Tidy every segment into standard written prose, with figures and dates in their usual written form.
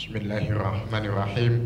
Bismillahirrahmanirrahim.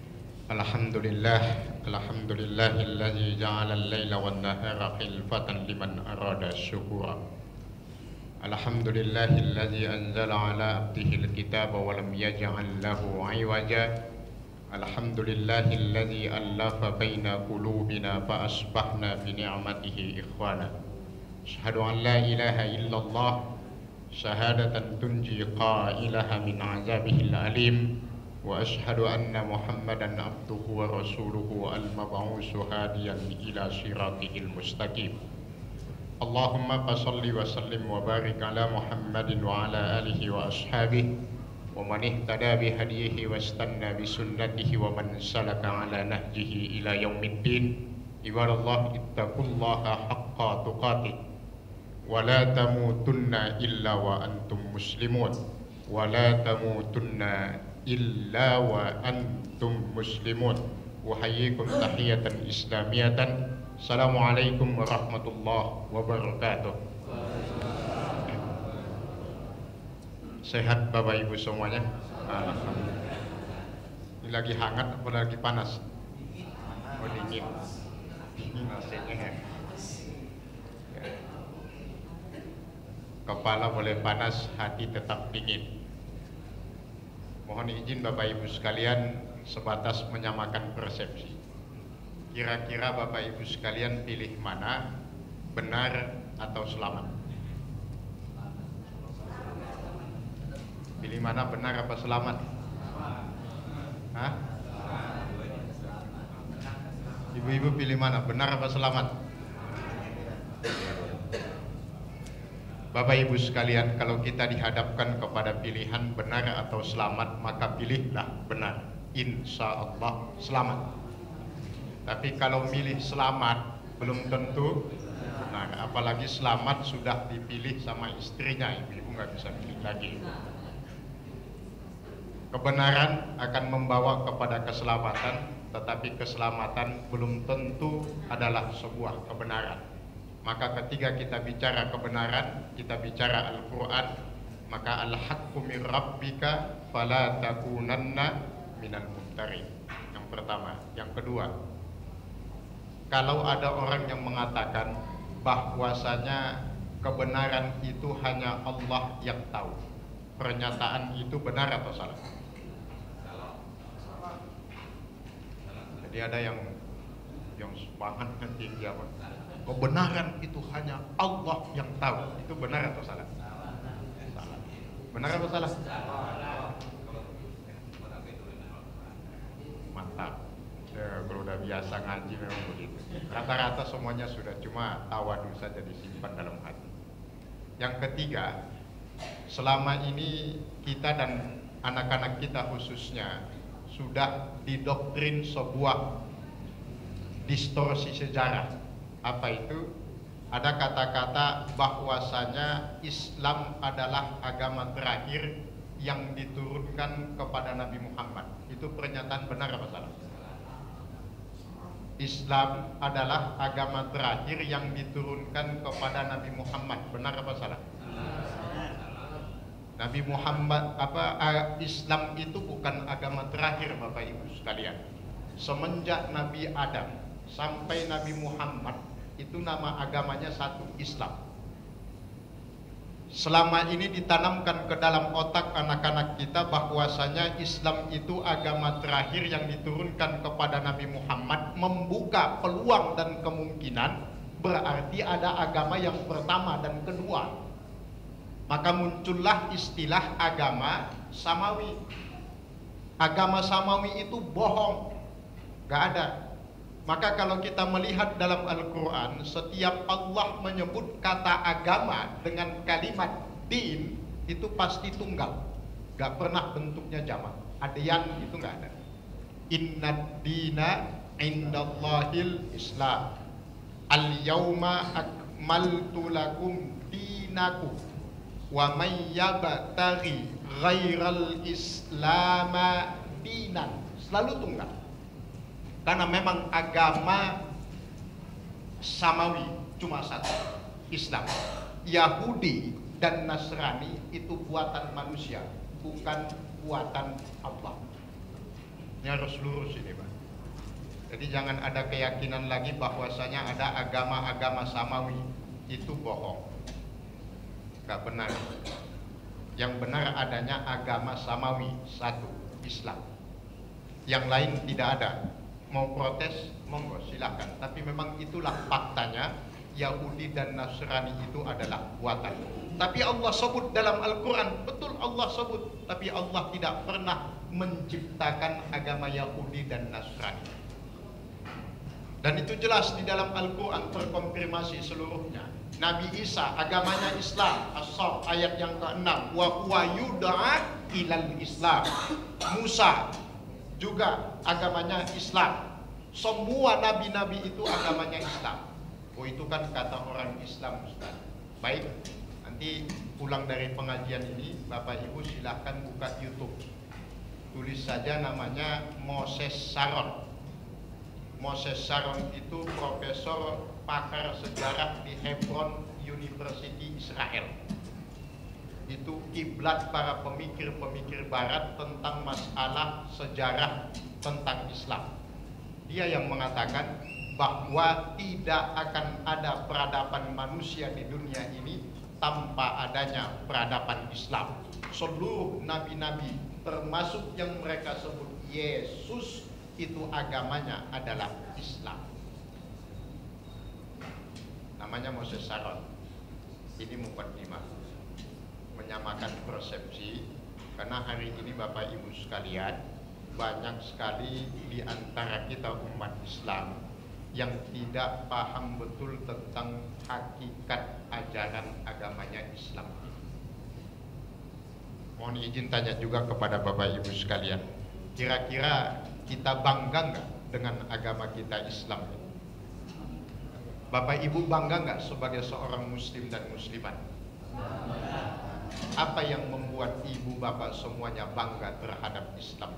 Alhamdulillahilladzi ja'ala al-laila wan-nahara khilfatan liman arada syukura. Alhamdulillahilladzi anzala 'ala 'abdihi al-kitaba wa lam yaj'al lahu 'iwaja. Alhamdulillahilladzi allafa baina qulubina fa asbahna bi ni'matihi ikhwana. Asyhadu an la ilaha illallah syahadatan tunji qailaha min azabihil alim wa asyhadu anna muhammadan abduhu wa rasuluhu al-mab'usu hadiyan ila siratihil mustaqim. Allahumma salli wa sallim wa barik ala muhammadin wa ala alihi wa ashabihi wa man ihtada bi hadiyihi wa istanna bi sunnatihi wa man salaka ala nahjihi ila yaumiddin. Ibadallah ittaqullaha haqqa tuqatih wala tamutunna illa wa antum muslimun wala tamutunna illa wa antum muslimun. Uhayyikum tahiyatan islamiyatan. Assalamualaikum warahmatullahi wabarakatuh. Sehat Bapak Ibu semuanya? Alhamdulillah. Ini lagi hangat apa lagi panas? Oh, dingin. Dingin nasinya. Kepala boleh panas, hati tetap dingin. Mohon izin Bapak Ibu sekalian sebatas menyamakan persepsi. Kira-kira Bapak Ibu sekalian pilih mana, benar atau selamat? Pilih mana, benar apa selamat? Hah? Ibu-ibu pilih mana, benar apa selamat? Bapak Ibu sekalian, kalau kita dihadapkan kepada pilihan benar atau selamat, maka pilihlah benar. Insya Allah selamat. Tapi kalau milih selamat belum tentu benar. Apalagi selamat sudah dipilih sama istrinya, ibu-ibu nggak bisa pilih lagi. Kebenaran akan membawa kepada keselamatan, tetapi keselamatan belum tentu adalah sebuah kebenaran. Maka ketika kita bicara kebenaran, kita bicara Al-Quran, maka al-haqqu min rabbika fala takunanna minal mumtarin. Yang pertama. Yang kedua, kalau ada orang yang mengatakan bahwasanya kebenaran itu hanya Allah yang tahu, pernyataan itu benar atau salah? Jadi ada yang semangat tinggi apa? Kebenaran itu hanya Allah yang tahu. Itu benar atau salah? Salah. Benar atau salah? Mantap. Ya, kalau udah biasa ngaji memang begitu. Rata-rata semuanya sudah, cuma tawadu saja disimpan dalam hati. Yang ketiga, selama ini kita dan anak-anak kita khususnya sudah didoktrin sebuah distorsi sejarah. Apa itu? Ada kata-kata bahwasanya Islam adalah agama terakhir yang diturunkan kepada Nabi Muhammad. Itu pernyataan benar apa salah? Islam adalah agama terakhir yang diturunkan kepada Nabi Muhammad. Benar apa salah? Nabi Muhammad Islam itu bukan agama terakhir Bapak Ibu sekalian. Semenjak Nabi Adam sampai Nabi Muhammad, itu nama agamanya satu, Islam. Selama ini ditanamkan ke dalam otak anak-anak kita bahwasanya Islam itu agama terakhir yang diturunkan kepada Nabi Muhammad, membuka peluang dan kemungkinan berarti ada agama yang pertama dan kedua. Maka muncullah istilah agama samawi. Agama samawi itu bohong, gak ada. Maka kalau kita melihat dalam Al-Quran, setiap Allah menyebut kata agama dengan kalimat din, itu pasti tunggal, gak pernah bentuknya jamak. Adyan itu gak ada. Inna dina indallahil Islam, al-yawma akmaltu lakum dinakum wa may yabtaghi ghairal islama dinan. Selalu tunggal. Karena memang agama samawi cuma satu, Islam. Yahudi dan Nasrani itu buatan manusia, bukan kekuatan Allah. Ini harus lurus ini, Pak. Jadi jangan ada keyakinan lagi bahwasanya ada agama-agama samawi. Itu bohong. Gak benar. Yang benar adanya agama samawi, satu, Islam. Yang lain tidak ada. Mau protes, monggo silakan. Tapi memang itulah faktanya, Yahudi dan Nasrani itu adalah buatan. Tapi Allah sebut dalam Al-Quran, betul Allah sebut, tapi Allah tidak pernah menciptakan agama Yahudi dan Nasrani. Dan itu jelas di dalam Al-Quran, terkonfirmasi seluruhnya. Nabi Isa agamanya Islam, As-Saff ayat yang ke-6, wa huwa yud'a ilal Islam. Musa juga agamanya Islam. Semua nabi-nabi itu agamanya Islam. Oh, itu kan kata orang Islam, Ustaz. Baik, nanti pulang dari pengajian ini Bapak Ibu silahkan buka YouTube. Tulis saja namanya Moses Sharon. Moses Sharon itu profesor pakar sejarah di Hebron University Israel. Itu kiblat para pemikir-pemikir barat tentang masalah sejarah tentang Islam. Dia yang mengatakan bahwa tidak akan ada peradaban manusia di dunia ini tanpa adanya peradaban Islam. Seluruh nabi-nabi termasuk yang mereka sebut Yesus itu agamanya adalah Islam. Namanya Moses Sharon. Ini mukaddimah, menyamakan persepsi, karena hari ini Bapak Ibu sekalian, banyak sekali di antara kita umat Islam yang tidak paham betul tentang hakikat ajaran agamanya Islam. Mohon izin tanya juga kepada Bapak Ibu sekalian, kira-kira kita bangga nggak dengan agama kita Islam? Bapak Ibu bangga nggak sebagai seorang Muslim dan Muslimat? Apa yang membuat ibu bapak semuanya bangga terhadap Islam?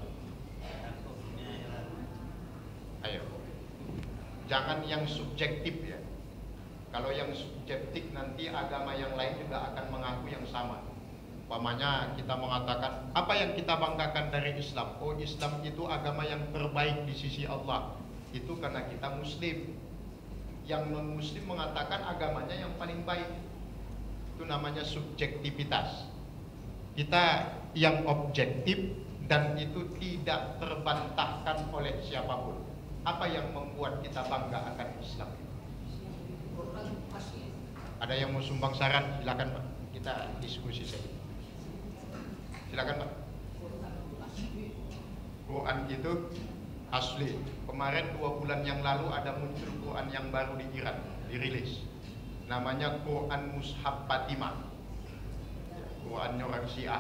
Ayo, jangan yang subjektif ya. Kalau yang subjektif nanti agama yang lain juga akan mengaku yang sama. Umpamanya kita mengatakan apa yang kita banggakan dari Islam? Oh, Islam itu agama yang terbaik di sisi Allah. Itu karena kita Muslim. Yang non-Muslim mengatakan agamanya yang paling baik. Itu namanya subjektivitas. Kita yang objektif dan itu tidak terbantahkan oleh siapapun. Apa yang membuat kita bangga akan Islam? Ada yang mau sumbang saran? Silakan Pak. Kita diskusi saja. Silakan Pak. Quran itu asli. Kemarin 2 bulan yang lalu ada muncul Quran yang baru di Iran, dirilis. Namanya Quran Mushaf Fatimah. Qurannya orang Syiah.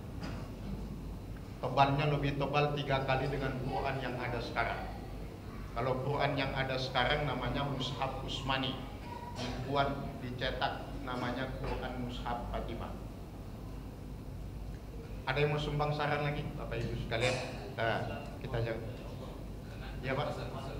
Tebalnya lebih tebal 3 kali dengan Quran yang ada sekarang. Kalau Quran yang ada sekarang namanya Mushaf Utsmani. Dibuat, dicetak, namanya Quran Mushaf Fatimah. Ada yang mau sumbang saran lagi, Bapak Ibu sekalian? Nah, kita jawab. Ya Pak.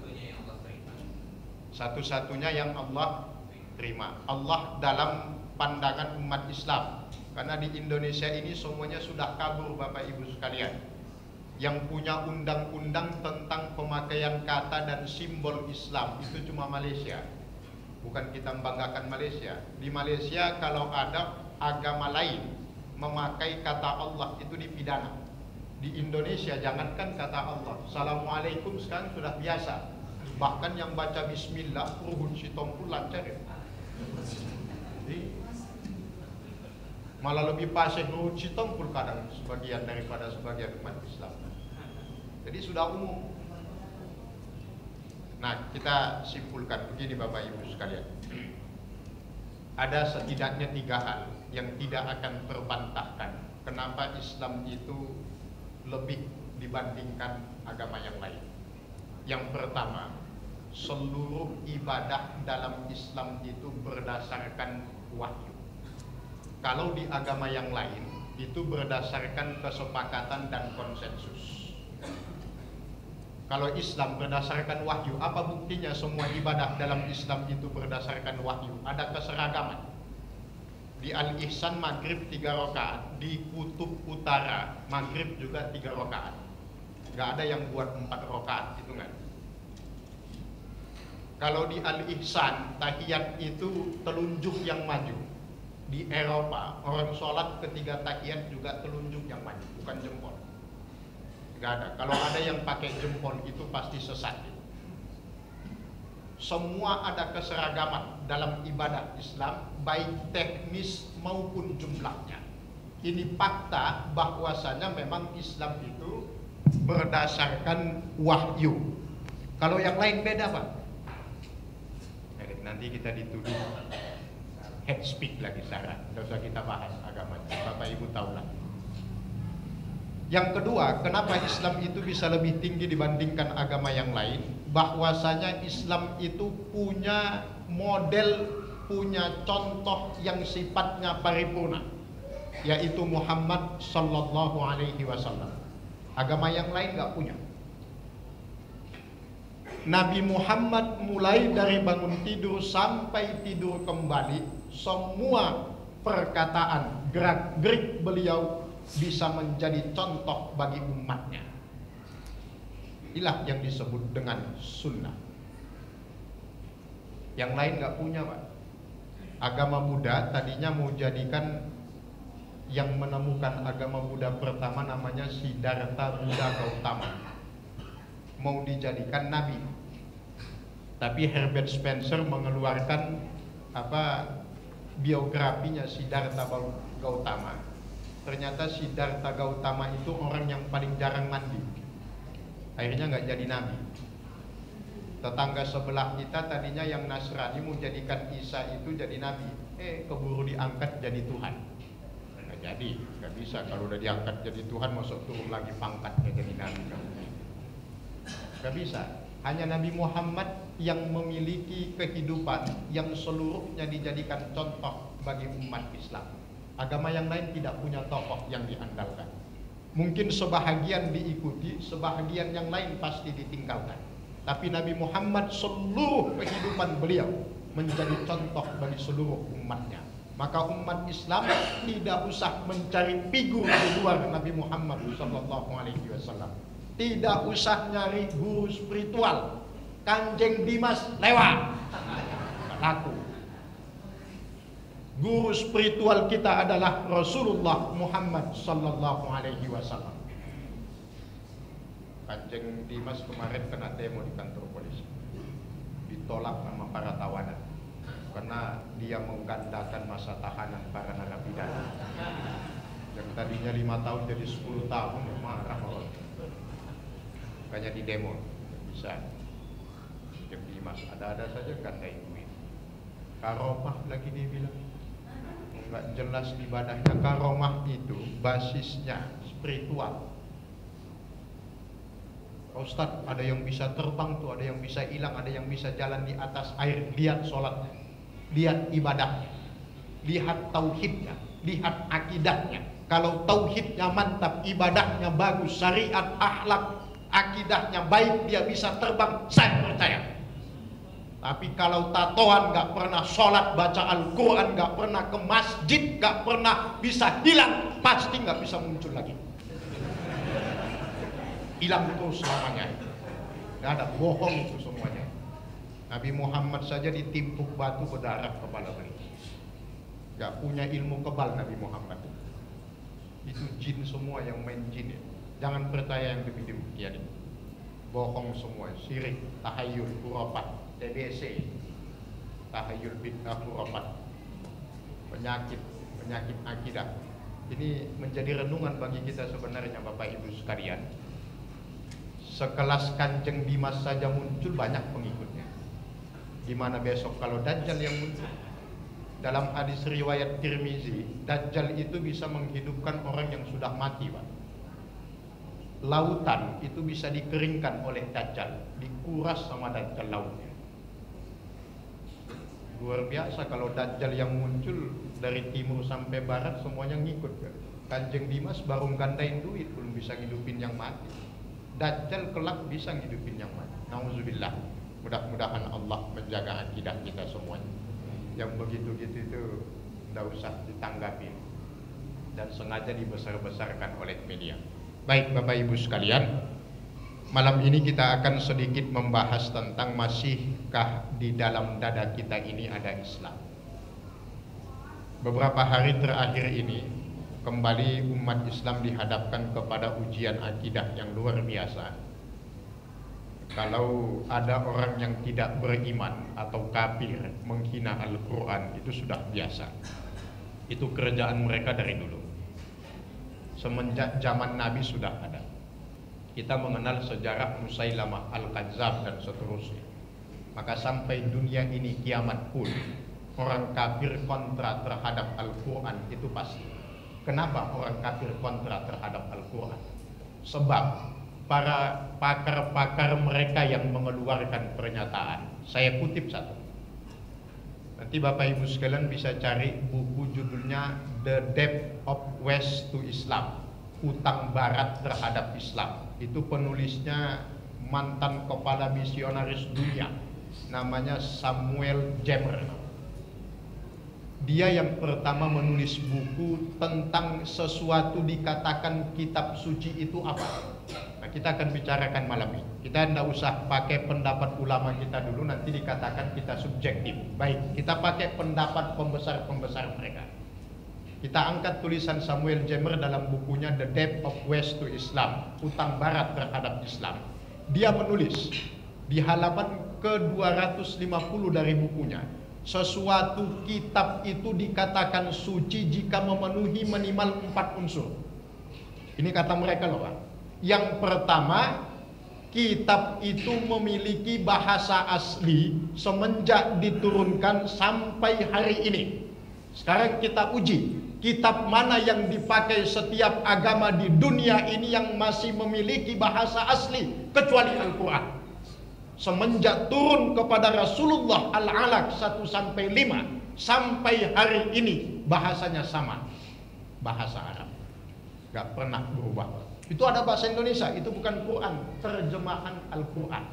Satu-satunya yang Allah terima. Allah dalam pandangan umat Islam. Karena di Indonesia ini semuanya sudah kabur Bapak Ibu sekalian. Yang punya undang-undang tentang pemakaian kata dan simbol Islam itu cuma Malaysia. Bukan kita membanggakan Malaysia. Di Malaysia kalau ada agama lain memakai kata Allah itu dipidana. Di Indonesia jangankan kata Allah, Assalamualaikum sekarang sudah biasa. Bahkan yang baca Bismillah, ruhun si tompul lancar ya. Malah lebih pasih ruhun si tompul kadang sebagian daripada sebagian umat Islam. Jadi sudah umum. Nah, kita simpulkan begini Bapak Ibu sekalian. Ada setidaknya 3 hal yang tidak akan terbantahkan. Kenapa Islam itu lebih dibandingkan agama yang lain. Yang pertama, seluruh ibadah dalam Islam itu berdasarkan wahyu. Kalau di agama yang lain itu berdasarkan kesepakatan dan konsensus. Kalau Islam berdasarkan wahyu, apa buktinya semua ibadah dalam Islam itu berdasarkan wahyu? Ada keseragaman. Di Al-Ihsan maghrib 3 rakaat, di Kutub Utara maghrib juga 3 rakaat. Nggak ada yang buat 4 rakaat, itu nggak. Kalau di Al-Ihsan tahiyat itu telunjuk yang maju. Di Eropa orang sholat ketiga tahiyat juga telunjuk yang maju, bukan jempol. Nggak ada. Kalau ada yang pakai jempol itu pasti sesat. Semua ada keseragaman dalam ibadah Islam, baik teknis maupun jumlahnya. Ini fakta bahwasanya memang Islam itu berdasarkan wahyu. Kalau yang lain beda, Pak. Nanti kita dituduh head speak lagi, Sarah. Tidak usah kita bahas agama. Bapak Ibu tahulah. Yang kedua, kenapa Islam itu bisa lebih tinggi dibandingkan agama yang lain? Bahwasanya Islam itu punya model, punya contoh yang sifatnya paripurna, yaitu Muhammad Sallallahu Alaihi Wasallam. Agama yang lain nggak punya. Nabi Muhammad mulai dari bangun tidur sampai tidur kembali, semua perkataan, gerak-gerik beliau bisa menjadi contoh bagi umatnya. Inilah yang disebut dengan sunnah. Yang lain nggak punya, Pak. Agama Buddha tadinya mau jadikan, yang menemukan agama Buddha pertama namanya Siddhartha Buddha Gautama, mau dijadikan nabi. Tapi Herbert Spencer mengeluarkan biografinya Siddhartha Gautama. Ternyata Siddhartha Gautama itu orang yang paling jarang mandi. Akhirnya nggak jadi nabi. Tetangga sebelah kita tadinya yang Nasrani mau jadikan Isa itu jadi nabi, keburu diangkat jadi Tuhan. Nggak jadi, nggak bisa. Kalau udah diangkat jadi Tuhan, masuk turun lagi pangkatnya jadi nabi. Nggak bisa. Hanya Nabi Muhammad yang memiliki kehidupan yang seluruhnya dijadikan contoh bagi umat Islam. Agama yang lain tidak punya tokoh yang diandalkan. Mungkin sebahagian diikuti, sebahagian yang lain pasti ditinggalkan. Tapi Nabi Muhammad seluruh kehidupan beliau menjadi contoh bagi seluruh umatnya. Maka umat Islam tidak usah mencari figur di luar Nabi Muhammad SAW. Tidak usah nyari guru spiritual. Kanjeng Dimas lewat, laku. Guru spiritual kita adalah Rasulullah Muhammad Sallallahu Alaihi Wasallam. Kanjeng Dimas kemarin kena demo di kantor polisi, ditolak sama para tawanan karena dia menggandakan masa tahanan para narapidana. Yang tadinya 5 tahun jadi 10 tahun, marah orang. Makanya di demo bisa. Jadi Mas ada-ada saja gandai duit. Karomah lagi dia bilang. Enggak jelas ibadahnya. Karomah itu basisnya spiritual. Ustadz, ada yang bisa terbang tuh, ada yang bisa hilang, ada yang bisa jalan di atas air. Lihat sholatnya, lihat ibadahnya, lihat tauhidnya, lihat akidahnya. Kalau tauhidnya mantap, ibadahnya bagus, syariat, akhlak, akidahnya baik, dia bisa terbang, saya percaya. Tapi kalau tatoan, gak pernah sholat, baca Al-Quran, gak pernah ke masjid, gak pernah bisa hilang, pasti gak bisa muncul lagi. Hilang terus selamanya. Gak ada, bohong itu semuanya. Nabi Muhammad saja ditimpuk batu berdarah kepala beliau. Gak punya ilmu kebal Nabi Muhammad. Itu jin semua yang main jin ya. Jangan percaya yang demikian. Bohong semua, syirik, tahayul, khurafat, TBC, tahayul, bid'ah, khurafat, penyakit akidah. Ini menjadi renungan bagi kita sebenarnya, Bapak Ibu sekalian. Sekelas Kanjeng Dimas saja muncul, banyak pengikutnya. Gimana besok kalau Dajjal yang muncul? Dalam hadis riwayat Tirmizi, Dajjal itu bisa menghidupkan orang yang sudah mati, Pak. Lautan itu bisa dikeringkan oleh Dajjal, dikuras sama Dajjal lautnya. Luar biasa kalau Dajjal yang muncul dari timur sampai barat semuanya ngikut. Kanjeng Dimas baru gandain duit, belum bisa ngidupin yang mati. Dajjal kelak bisa ngidupin yang mati. Nauzubillah. Mudah-mudahan Allah menjaga akidah kita semuanya. Yang begitu-gitu itu tidak usah ditanggapi dan sengaja dibesar-besarkan oleh media. Baik Bapak Ibu sekalian, malam ini kita akan sedikit membahas tentang masihkah di dalam dada kita ini ada Islam. Beberapa hari terakhir ini kembali umat Islam dihadapkan kepada ujian akidah yang luar biasa. Kalau ada orang yang tidak beriman atau kafir menghina Al-Quran, itu sudah biasa. Itu kerjaan mereka dari dulu. Semenjak zaman Nabi sudah ada. Kita mengenal sejarah Musailamah Al-Kadzab dan seterusnya. Maka sampai dunia ini kiamat pun, orang kafir kontra terhadap Al-Quran itu pasti. Kenapa orang kafir kontra terhadap Al-Quran? Sebab para pakar-pakar mereka yang mengeluarkan pernyataan, saya kutip satu. Nanti Bapak Ibu sekalian bisa cari buku judulnya The Debt of West to Islam, Utang Barat terhadap Islam. Itu penulisnya mantan kepala misionaris dunia, namanya Samuel Jemer. Dia yang pertama menulis buku tentang sesuatu dikatakan kitab suci itu apa. Nah, kita akan bicarakan malam ini. Kita tidak usah pakai pendapat ulama kita dulu, nanti dikatakan kita subjektif. Baik, kita pakai pendapat pembesar-pembesar mereka. Kita angkat tulisan Samuel Jemer dalam bukunya The Debt of West to Islam, Utang Barat terhadap Islam. Dia menulis di halaman ke-250 dari bukunya, sesuatu kitab itu dikatakan suci jika memenuhi minimal 4 unsur. Ini kata mereka loh Pak. Yang pertama, kitab itu memiliki bahasa asli semenjak diturunkan sampai hari ini. Sekarang kita uji, kitab mana yang dipakai setiap agama di dunia ini yang masih memiliki bahasa asli kecuali Al-Quran. Semenjak turun kepada Rasulullah Al-Alaq 1-5 sampai hari ini bahasanya sama, bahasa Arab, gak pernah berubah. Itu ada bahasa Indonesia, itu bukan Quran, terjemahan Al-Quran.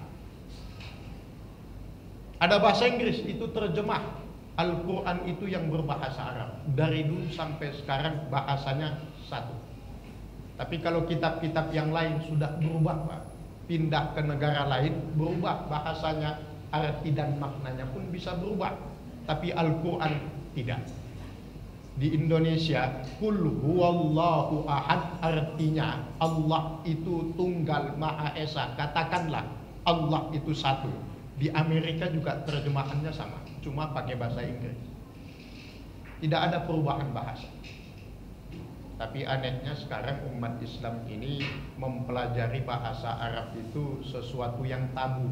Ada bahasa Inggris, itu terjemah. Al-Quran itu yang berbahasa Arab. Dari dulu sampai sekarang bahasanya satu. Tapi kalau kitab-kitab yang lain sudah berubah Pak, pindah ke negara lain, berubah bahasanya, arti dan maknanya pun bisa berubah. Tapi Al-Quran tidak. Di Indonesia, Qul huwallahu ahad, artinya Allah itu tunggal Maha Esa. Katakanlah Allah itu satu. Di Amerika juga terjemahannya sama, cuma pakai bahasa Inggris. Tidak ada perubahan bahasa. Tapi anehnya sekarang umat Islam ini mempelajari bahasa Arab itu sesuatu yang tabu.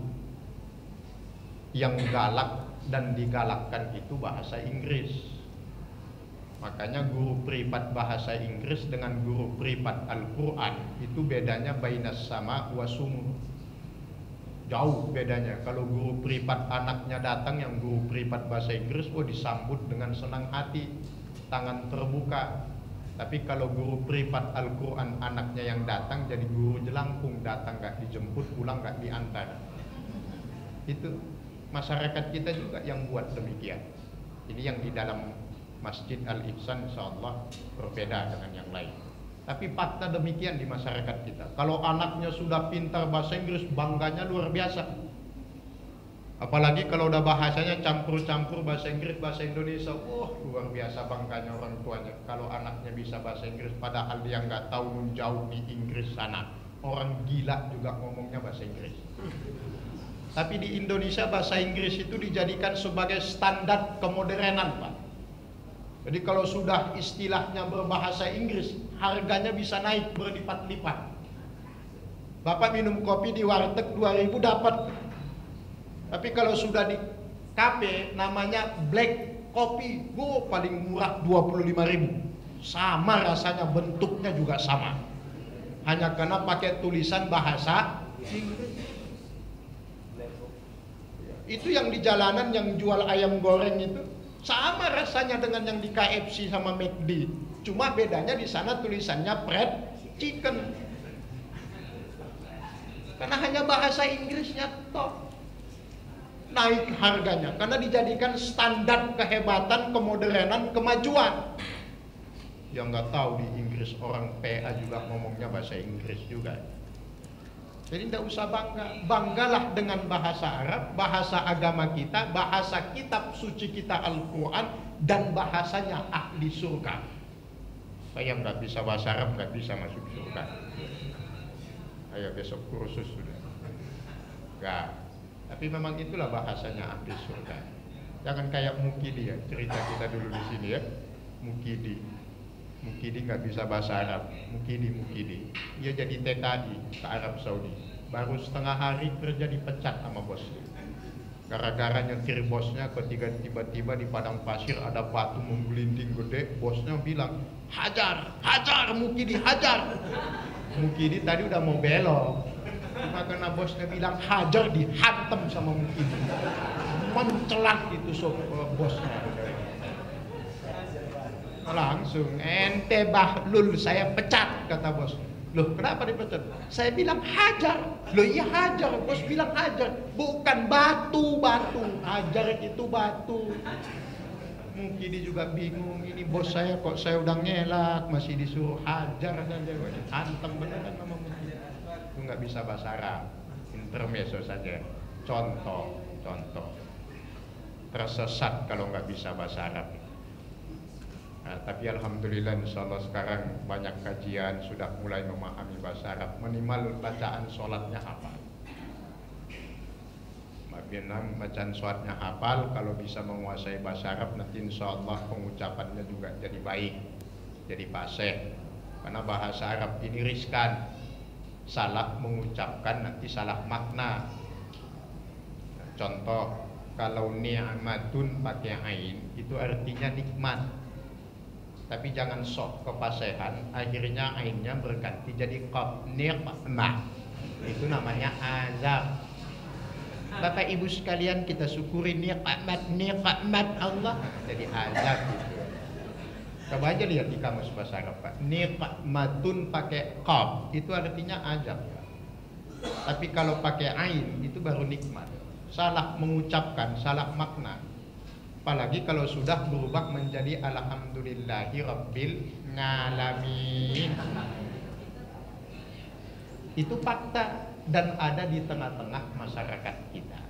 Yang galak dan digalakkan itu bahasa Inggris. Makanya guru privat bahasa Inggris dengan guru privat Al-Quran itu bedanya bainas sama wa sumur. Jauh bedanya. Kalau guru privat anaknya datang yang guru privat bahasa Inggris, disambut dengan senang hati, tangan terbuka. Tapi kalau guru privat Al-Quran anaknya yang datang jadi guru jelangkung, datang gak dijemput, pulang gak diantar. Itu masyarakat kita juga yang buat demikian. Ini yang di dalam Masjid Al-Ihsan insyaallah berbeda dengan yang lain. Tapi fakta demikian di masyarakat kita. Kalau anaknya sudah pintar bahasa Inggris, bangganya luar biasa. Apalagi kalau udah bahasanya campur-campur bahasa Inggris, bahasa Indonesia, luar biasa bangganya orang tuanya. Kalau anaknya bisa bahasa Inggris, padahal dia nggak tahu jauh di Inggris sana. Orang gila juga ngomongnya bahasa Inggris. Tapi di Indonesia bahasa Inggris itu dijadikan sebagai standar kemodernan Pak. Jadi kalau sudah istilahnya berbahasa Inggris, harganya bisa naik berlipat-lipat. Bapak minum kopi di warteg 2.000 dapat. Tapi kalau sudah di kafe namanya black kopi, paling murah 25.000. Sama rasanya, bentuknya juga sama. Hanya karena pakai tulisan bahasa Inggris. Itu yang di jalanan yang jual ayam goreng itu sama rasanya dengan yang di KFC sama McD. Cuma bedanya di sana tulisannya fried chicken. Karena hanya bahasa Inggrisnya toh. naik harganya karena dijadikan standar kehebatan, kemodernan, kemajuan. Yang nggak tahu di Inggris orang PA juga ngomongnya bahasa Inggris juga. Jadi tidak usah bangga, banggalah dengan bahasa Arab, bahasa agama kita, bahasa kitab suci kita Al-Quran, dan bahasanya ahli surga. Saya nggak bisa bahasa Arab, nggak bisa masuk surga. Ayo besok kursus sudah. Nggak. Tapi memang itulah bahasanya ahli surga. Jangan kayak Mukidi ya, cerita kita dulu di sini ya. Mukidi nggak bisa bahasa Arab. Mukidi. Dia jadi TKI ke Arab Saudi. Baru setengah hari kerja dipecat sama bosnya. Gara-gara nyetir bosnya, ketika tiba-tiba di padang pasir ada batu menggelinding gede, bosnya bilang, hajar Mukidi, hajar. Mukidi tadi udah mau belok, cuma karena bosnya bilang hajar, dihantam sama Mukidi. Mencelat itu bosnya. Langsung, ente bahlul, saya pecat, kata bos. Loh, kenapa dipecat? Saya bilang hajar. Loh, iya hajar. Bos bilang hajar, bukan batu. Hajar itu batu. Mungkin dia juga bingung, ini bos saya kok saya udah ngelak masih disuruh hajar saja. Hantam beneran sama Mukidi. Itu nggak bisa bahasa Arab. Intermezzo saja. Contoh. Tersesat kalau nggak bisa bahasa Arab. Nah, tapi alhamdulillah insyaallah sekarang banyak kajian sudah mulai memahami bahasa Arab, minimal bacaan sholatnya hafal. Bacaan sholatnya hafal, kalau bisa menguasai bahasa Arab nanti insyaallah pengucapannya juga jadi baik, jadi fasih. Karena bahasa Arab ini riskan, salah mengucapkan nanti salah makna. Contoh, kalau ni'matun pakai ain itu artinya nikmat. Tapi jangan sok kefasihan, akhirnya ainnya berganti jadi qaf, ni'mah. Itu namanya azab. Bapak Ibu sekalian, kita syukuri nikmat Allah jadi azab gitu. Coba aja lihat di kamus bahasa Arab, Pak. Nikmatun pakai qaf itu artinya azab. Tapi kalau pakai ain itu baru nikmat. Salah mengucapkan, salah makna. Apalagi kalau sudah berubah menjadi alhamdulillahi rabbil ngalamin. Itu fakta dan ada di tengah-tengah masyarakat kita.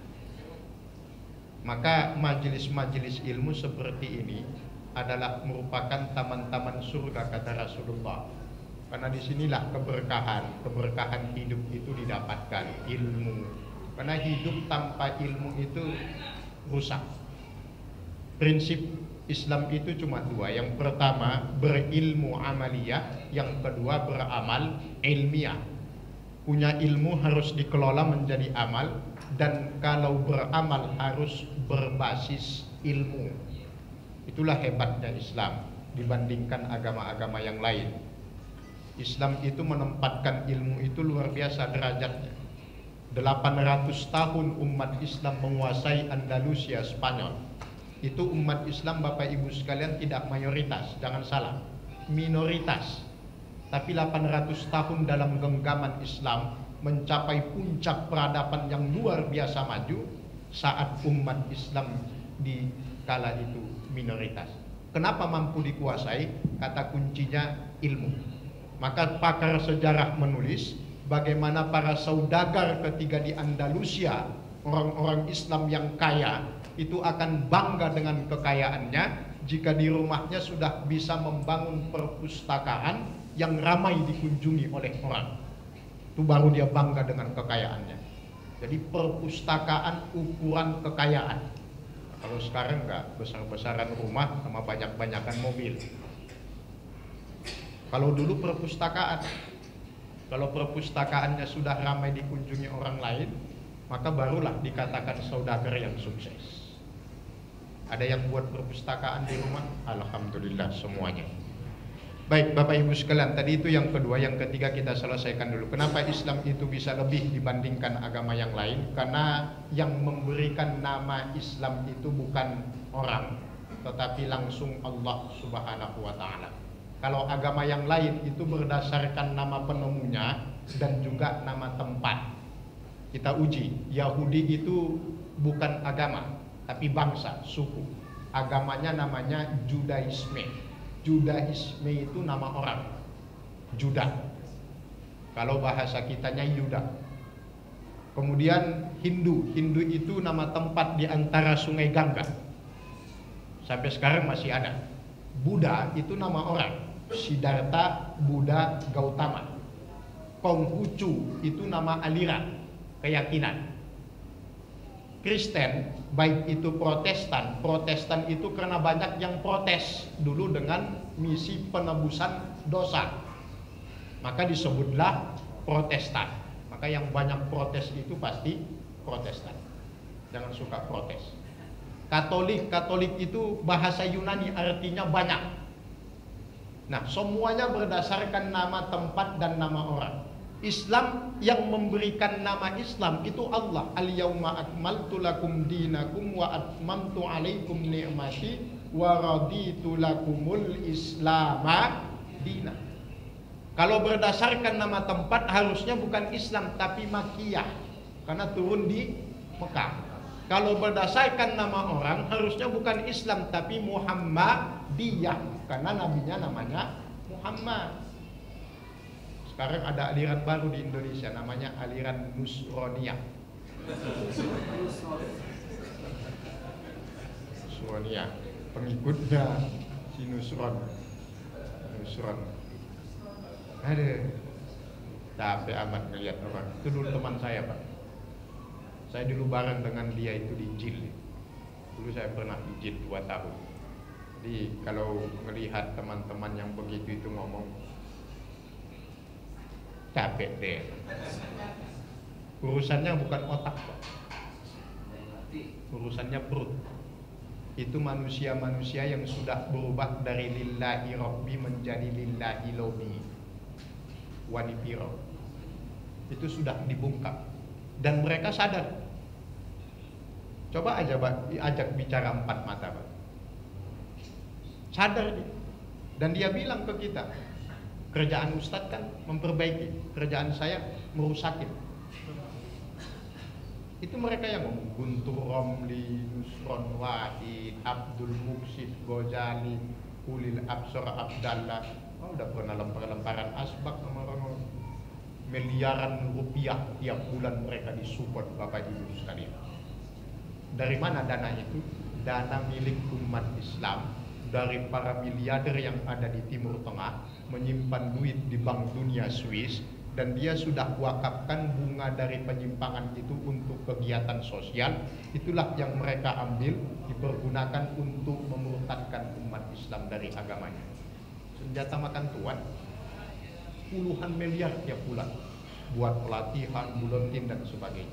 Maka majelis-majelis ilmu seperti ini adalah merupakan taman-taman surga, kata Rasulullah. Karena disinilah keberkahan hidup itu didapatkan, ilmu. Karena hidup tanpa ilmu itu rusak. Prinsip Islam itu cuma dua. Yang pertama berilmu amaliyah, yang kedua beramal ilmiah. Punya ilmu harus dikelola menjadi amal, dan kalau beramal harus berbasis ilmu. Itulah hebatnya Islam dibandingkan agama-agama yang lain. Islam itu menempatkan ilmu itu luar biasa derajatnya. 800 tahun umat Islam menguasai Andalusia, Spanyol. Itu umat Islam, Bapak Ibu sekalian, tidak mayoritas, jangan salah, minoritas. Tapi 800 tahun dalam genggaman Islam mencapai puncak peradaban yang luar biasa maju saat umat Islam di kala itu minoritas. Kenapa mampu dikuasai? Kata kuncinya ilmu. Maka pakar sejarah menulis bagaimana para saudagar ketika di Andalusia, orang-orang Islam yang kaya itu akan bangga dengan kekayaannya jika di rumahnya sudah bisa membangun perpustakaan yang ramai dikunjungi oleh orang. Itu baru dia bangga dengan kekayaannya. Jadi perpustakaan ukuran kekayaan. Kalau sekarang enggak, besar-besaran rumah sama banyak-banyakan mobil. Kalau dulu perpustakaan, kalau perpustakaannya sudah ramai dikunjungi orang lain, maka barulah dikatakan saudagar yang sukses. Ada yang buat perpustakaan di rumah? Alhamdulillah semuanya. Baik Bapak Ibu sekalian, tadi itu yang kedua. Yang ketiga kita selesaikan dulu. Kenapa Islam itu bisa lebih dibandingkan agama yang lain? Karena yang memberikan nama Islam itu bukan orang, tetapi langsung Allah Subhanahu wa ta'ala. Kalau agama yang lain itu berdasarkan nama penemunya dan juga nama tempat. Kita uji, Yahudi itu bukan agama, tapi bangsa, suku. Agamanya namanya Judaisme. Judaisme itu nama orang, Juda. Kalau bahasa kitanya Yuda. Kemudian Hindu. Hindu itu nama tempat di antara sungai Gangga. Sampai sekarang masih ada. Buddha itu nama orang, Siddhartha Buddha Gautama. Konghucu itu nama aliran, keyakinan. Kristen, baik itu Protestan. Protestan itu karena banyak yang protes dulu dengan misi penebusan dosa, maka disebutlah Protestan. Maka yang banyak protes itu pasti Protestan. Jangan suka protes. Katolik, Katolik itu bahasa Yunani artinya banyak. Nah, semuanya berdasarkan nama tempat dan nama orang. Islam yang memberikan nama Islam itu Allah. Al-yauma akmaltu lakum dinakum wa atmamtu alaikum ni'mati wa raditu lakumul islama dina. Kalau berdasarkan nama tempat harusnya bukan Islam tapi Makkiyah, karena turun di Mekah. Kalau berdasarkan nama orang harusnya bukan Islam tapi Muhammadiyah, karena nabinya namanya Muhammad. Sekarang ada aliran baru di Indonesia namanya aliran Nusroniyah. Nusroniyah, pengikutnya si Nusron. Aduh, capek amat ngeliat orang. Itu dulu teman saya, Pak. Saya dulu bareng dengan dia itu di JIL. Dulu saya pernah di JIL 2 tahun. Jadi kalau melihat teman-teman yang begitu itu ngomong, capek deh. Urusannya bukan otak, Pak. Urusannya perut. Itu manusia-manusia yang sudah berubah dari lillahi rabbi menjadi lillahi lobi wanipiro. Itu sudah dibungkam dan mereka sadar. Coba aja Pak, ajak bicara 4 mata, Pak. Sadar dia. Dan dia bilang ke kita, kerjaan Ustadz kan memperbaiki, kerjaan saya merusakin. Itu mereka yang ngomong. Guntur Romli, Nusron Wahid, Abdul Muksid Gojali, Ulil Absor Abdallah. Oh, udah pernah lempar-lemparan asbak sama orang. Miliaran rupiah tiap bulan mereka disupport Bapak Ibu sekalian. Dari mana dana itu? Dana milik umat Islam, dari para miliarder yang ada di Timur Tengah, menyimpan duit di Bank Dunia Swiss, dan dia sudah wakafkan bunga dari penyimpangan itu untuk kegiatan sosial. Itulah yang mereka ambil, dipergunakan untuk memurtadkan umat Islam dari agamanya. Senjata makan tuan, puluhan miliar tiap bulan buat pelatihan, buletin dan sebagainya.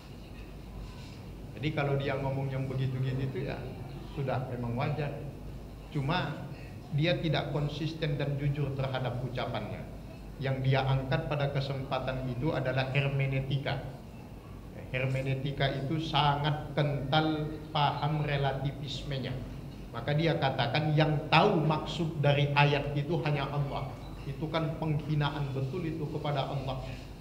Jadi kalau dia ngomong yang begitu-gitu itu ya sudah memang wajar. Cuma dia tidak konsisten dan jujur terhadap ucapannya. Yang dia angkat pada kesempatan itu adalah hermeneutika. Hermeneutika itu sangat kental paham relativismenya. Maka dia katakan yang tahu maksud dari ayat itu hanya Allah. Itu kan penghinaan betul itu kepada Allah.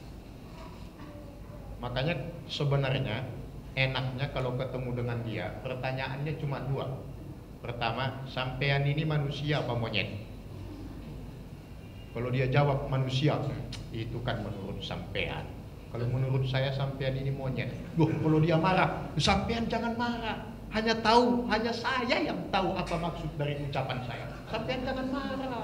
Makanya sebenarnya enaknya kalau ketemu dengan dia, pertanyaannya cuma 2. Pertama, sampean ini manusia apa monyet? Kalau dia jawab manusia, itu kan menurut sampean. Kalau menurut saya sampean ini monyet. Loh, kalau dia marah, sampean jangan marah. Hanya saya yang tahu apa maksud dari ucapan saya. Sampean jangan marah.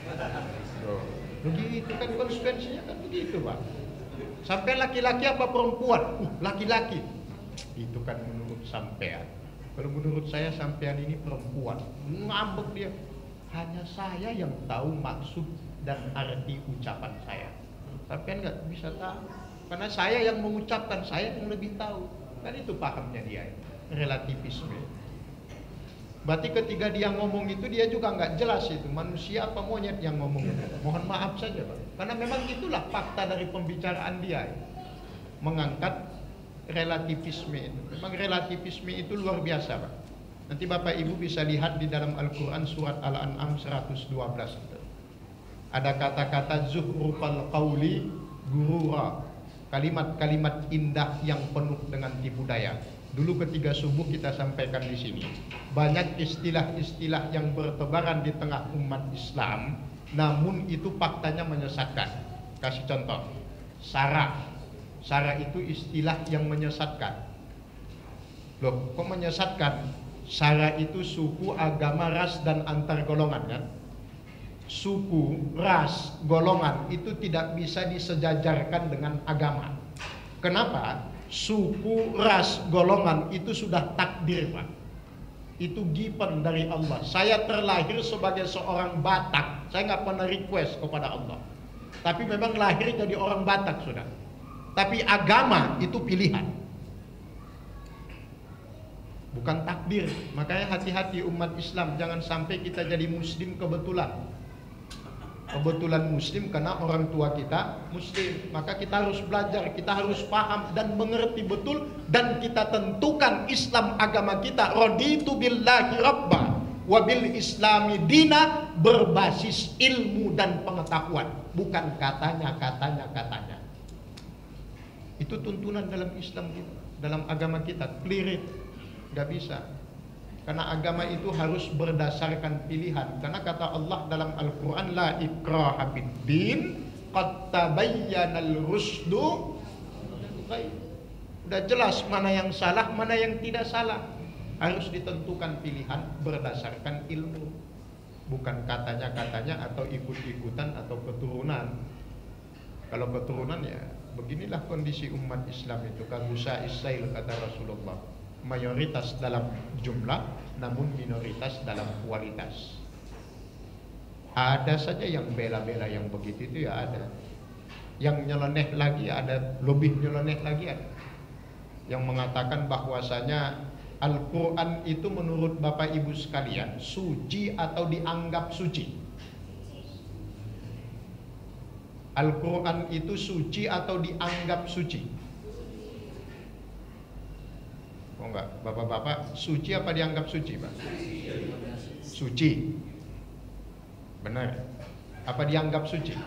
Begitu kan konsekuensinya kan begitu, Pak. Sampean laki-laki apa perempuan? Laki-laki. Itu kan menurut sampean. Kalau menurut saya sampean ini perempuan. Ngambek dia. Hanya saya yang tahu maksud dan arti ucapan saya. Sampean nggak bisa tahu. Karena saya yang mengucapkan, saya yang lebih tahu. Kan itu pahamnya dia. Relativisme. Berarti ketika dia ngomong itu dia juga nggak jelas itu manusia apa monyet yang ngomong itu. Mohon maaf saja, Pak. Karena memang itulah fakta dari pembicaraan dia. Mengangkat relativisme itu. Memang relativisme itu luar biasa, Pak. Nanti Bapak Ibu bisa lihat di dalam Al-Quran surat Al-An'am 112 itu. Ada kata-kata zuhrufal qawli gurura. Kalimat-kalimat indah yang penuh dengan tipu daya. Dulu ketika subuh kita sampaikan di sini, banyak istilah-istilah yang bertebaran di tengah umat Islam, namun itu faktanya menyesatkan. Kasih contoh, SARA. SARA itu istilah yang menyesatkan. Loh, kok menyesatkan? SARA itu suku, agama, ras, dan antar golongan kan? Suku, ras, golongan itu tidak bisa disejajarkan dengan agama. Kenapa? Suku, ras, golongan itu sudah takdir, Pak. Itu given dari Allah. Saya terlahir sebagai seorang Batak. Saya nggak pernah request kepada Allah. Tapi memang lahir jadi orang Batak sudah. Tapi agama itu pilihan, bukan takdir. Makanya hati-hati umat Islam, jangan sampai kita jadi muslim kebetulan. Kebetulan muslim karena orang tua kita muslim. Maka kita harus belajar, kita harus paham dan mengerti betul, dan kita tentukan Islam agama kita. Raditu billahi rabba wa bil islami dina, berbasis ilmu dan pengetahuan, bukan katanya. Itu tuntunan dalam Islam kita, dalam agama kita. Clear it. Gak bisa. Karena agama itu harus berdasarkan pilihan. Karena kata Allah dalam Al-Quran, la ikraha fiddin qad tabayyanal rusdu. Udah jelas mana yang salah, mana yang tidak salah. Harus ditentukan pilihan berdasarkan ilmu, bukan katanya atau ikut-ikutan atau keturunan. Kalau keturunan ya beginilah kondisi umat Islam itu. Kagusa Isail kata Rasulullah, mayoritas dalam jumlah namun minoritas dalam kualitas. Ada saja yang bela-bela yang begitu itu ya ada. Yang nyeleneh lagi ada, lebih nyeleneh lagi ada. Yang mengatakan bahwasanya Al-Quran itu menurut Bapak Ibu sekalian suci atau dianggap suci. Al-Quran itu suci atau dianggap suci? Oh enggak, bapak-bapak, suci apa dianggap suci, Pak? Suci. Benar. Apa dianggap suci?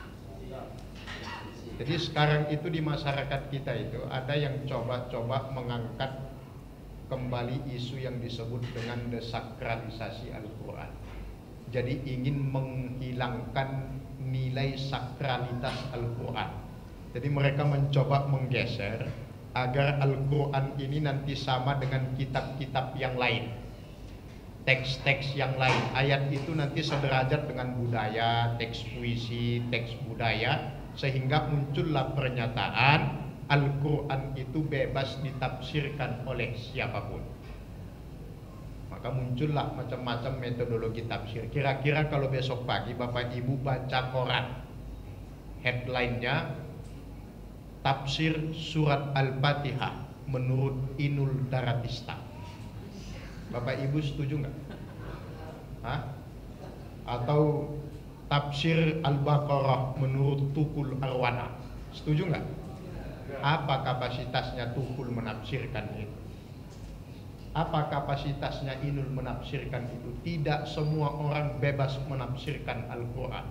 Jadi sekarang itu di masyarakat kita itu ada yang coba-coba mengangkat kembali isu yang disebut dengan desakralisasi Al-Quran. Jadi ingin menghilangkan nilai sakralitas Al-Quran. Jadi mereka mencoba menggeser agar Al-Quran ini nanti sama dengan kitab-kitab yang lain, teks-teks yang lain. Ayat itu nanti sederajat dengan budaya, teks puisi, teks budaya, sehingga muncullah pernyataan Al-Quran itu bebas ditafsirkan oleh siapapun. Maka muncullah macam-macam metodologi tafsir. Kira-kira kalau besok pagi Bapak Ibu baca koran, headline-nya tafsir surat Al-Fatihah menurut Inul Daratista. Bapak Ibu setuju nggak? Hah? Atau tafsir Al-Baqarah menurut Tukul Arwana, setuju nggak? Apa kapasitasnya Tukul menafsirkan itu? Apa kapasitasnya Inul menafsirkan itu? Tidak semua orang bebas menafsirkan Al-Quran.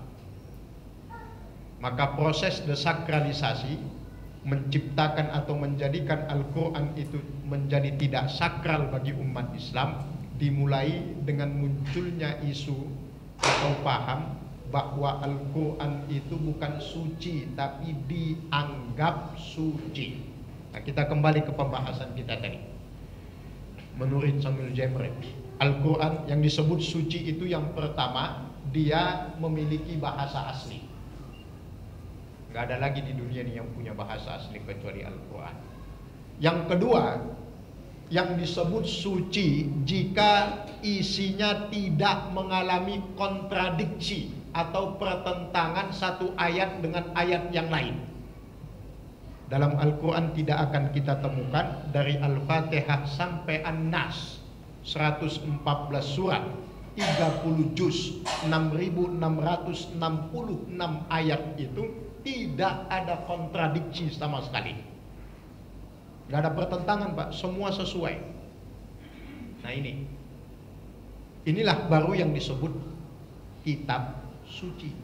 Maka proses desakralisasi, menciptakan atau menjadikan Al-Quran itu menjadi tidak sakral bagi umat Islam, dimulai dengan munculnya isu atau paham bahwa Al-Quran itu bukan suci tapi dianggap suci. Nah, kita kembali ke pembahasan kita tadi. Menurut Samuel Jeffrey, Al-Quran yang disebut suci itu yang pertama, dia memiliki bahasa asli. Gak ada lagi di dunia ini yang punya bahasa asli kecuali Al-Quran. Yang kedua, yang disebut suci jika isinya tidak mengalami kontradiksi atau pertentangan satu ayat dengan ayat yang lain. Dalam Al-Quran tidak akan kita temukan dari Al-Fatihah sampai An-Nas 114 surat, 30 juz, 6.666 ayat itu tidak ada kontradiksi sama sekali. Gak ada pertentangan, Pak, semua sesuai. Nah inilah baru yang disebut kitab suci.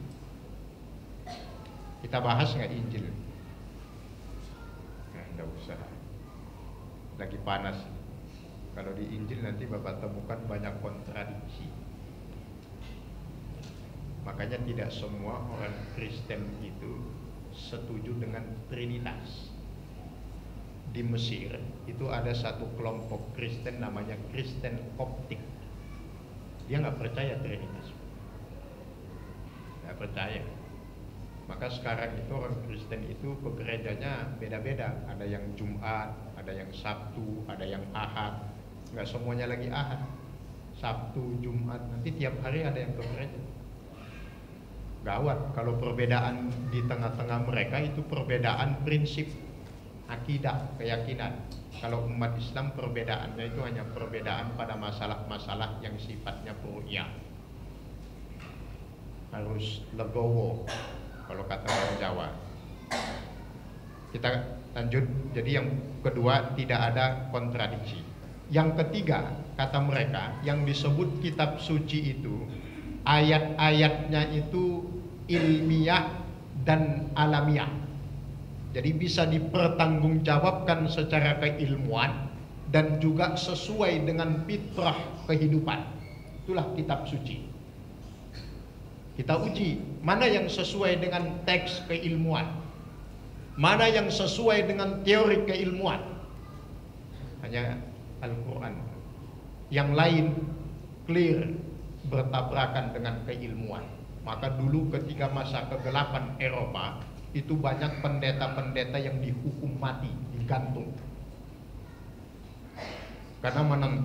Kita bahas nggak Injil? Nah, nggak usah. lagi panas. Kalau di Injil nanti Bapak temukan banyak kontradiksi. Makanya tidak semua orang Kristen itu setuju dengan Trinitas. Di Mesir itu ada satu kelompok Kristen namanya Kristen Koptik. Dia nggak percaya Trinitas, nggak percaya. Maka sekarang itu orang Kristen itu ke gerejanya beda-beda. Ada yang Jumat, ada yang Sabtu, ada yang Ahad. Nggak semuanya lagi Ahad, Sabtu, Jumat. Nanti tiap hari ada yang ke gereja. Gawat kalau perbedaan di tengah-tengah mereka itu perbedaan prinsip, akidah, keyakinan. Kalau umat Islam perbedaannya itu hanya perbedaan pada masalah-masalah yang sifatnya furu'iyah. Harus legowo kalau kata orang Jawa. Kita lanjut. Jadi yang kedua, tidak ada kontradiksi. Yang ketiga, kata mereka, yang disebut kitab suci itu ayat-ayatnya itu ilmiah dan alamiah. Jadi bisa dipertanggungjawabkan secara keilmuan dan juga sesuai dengan fitrah kehidupan. Itulah kitab suci. Kita uji mana yang sesuai dengan teks keilmuan, mana yang sesuai dengan teori keilmuan. Hanya Al-Quran. Yang lain clear bertabrakan dengan keilmuan. Maka dulu ketika masa kegelapan Eropa, itu banyak pendeta-pendeta yang dihukum mati, digantung, karena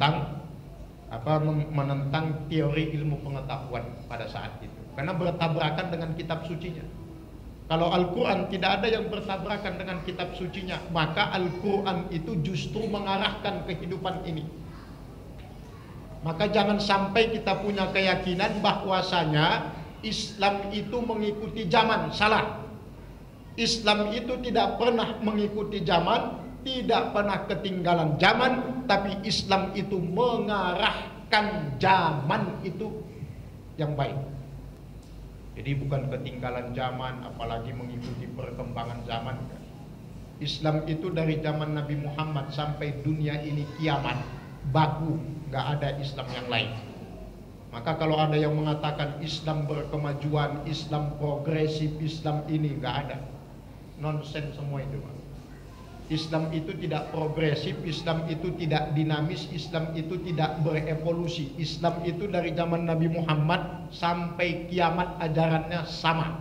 menentang teori ilmu pengetahuan pada saat itu, karena bertabrakan dengan kitab sucinya. Kalau Al-Quran tidak ada yang bertabrakan dengan kitab sucinya, maka Al-Quran itu justru mengarahkan kehidupan ini. Maka jangan sampai kita punya keyakinan bahwasanya Islam itu mengikuti zaman. Salah. Islam itu tidak pernah mengikuti zaman, tidak pernah ketinggalan zaman, tapi Islam itu mengarahkan zaman itu yang baik. Jadi bukan ketinggalan zaman, apalagi mengikuti perkembangan zaman. Islam itu dari zaman Nabi Muhammad sampai dunia ini kiamat, baku, gak ada Islam yang lain. Maka kalau ada yang mengatakan Islam berkemajuan, Islam progresif, Islam ini, gak ada. Nonsen semua itu, Pak. Islam itu tidak progresif, Islam itu tidak dinamis, Islam itu tidak berevolusi. Islam itu dari zaman Nabi Muhammad sampai kiamat ajarannya sama.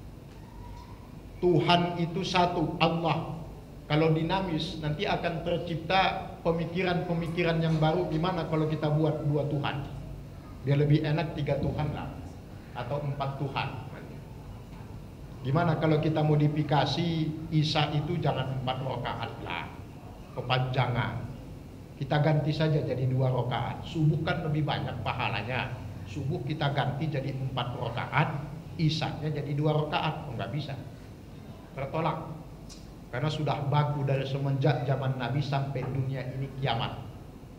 Tuhan itu satu, Allah. Kalau dinamis nanti akan tercipta pemikiran-pemikiran yang baru. Gimana kalau kita buat dua Tuhan? Dia lebih enak 3 Tuhan lah, atau 4 Tuhan. Gimana kalau kita modifikasi Isa itu jangan 4 rakaat lah, kepanjangan. Kita ganti saja jadi 2 rakaat. Subuh kan lebih banyak pahalanya. Subuh kita ganti jadi 4 rakaat, Isanya jadi 2 rakaat. Oh, nggak bisa, tertolak. Karena sudah baku dari semenjak zaman Nabi sampai dunia ini kiamat.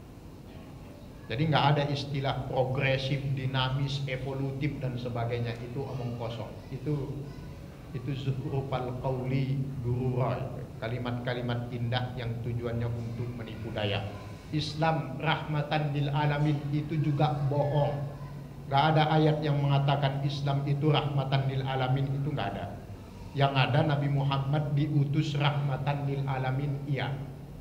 Jadi nggak ada istilah progresif, dinamis, evolutif dan sebagainya. Itu omong kosong. Itu zuhrufal qauli gurura, kalimat-kalimat indah yang tujuannya untuk menipu daya. Islam rahmatan lil alamin itu juga bohong. Gak ada ayat yang mengatakan Islam itu rahmatan lil alamin, itu gak ada. Yang ada Nabi Muhammad diutus rahmatan lil alamin, iya.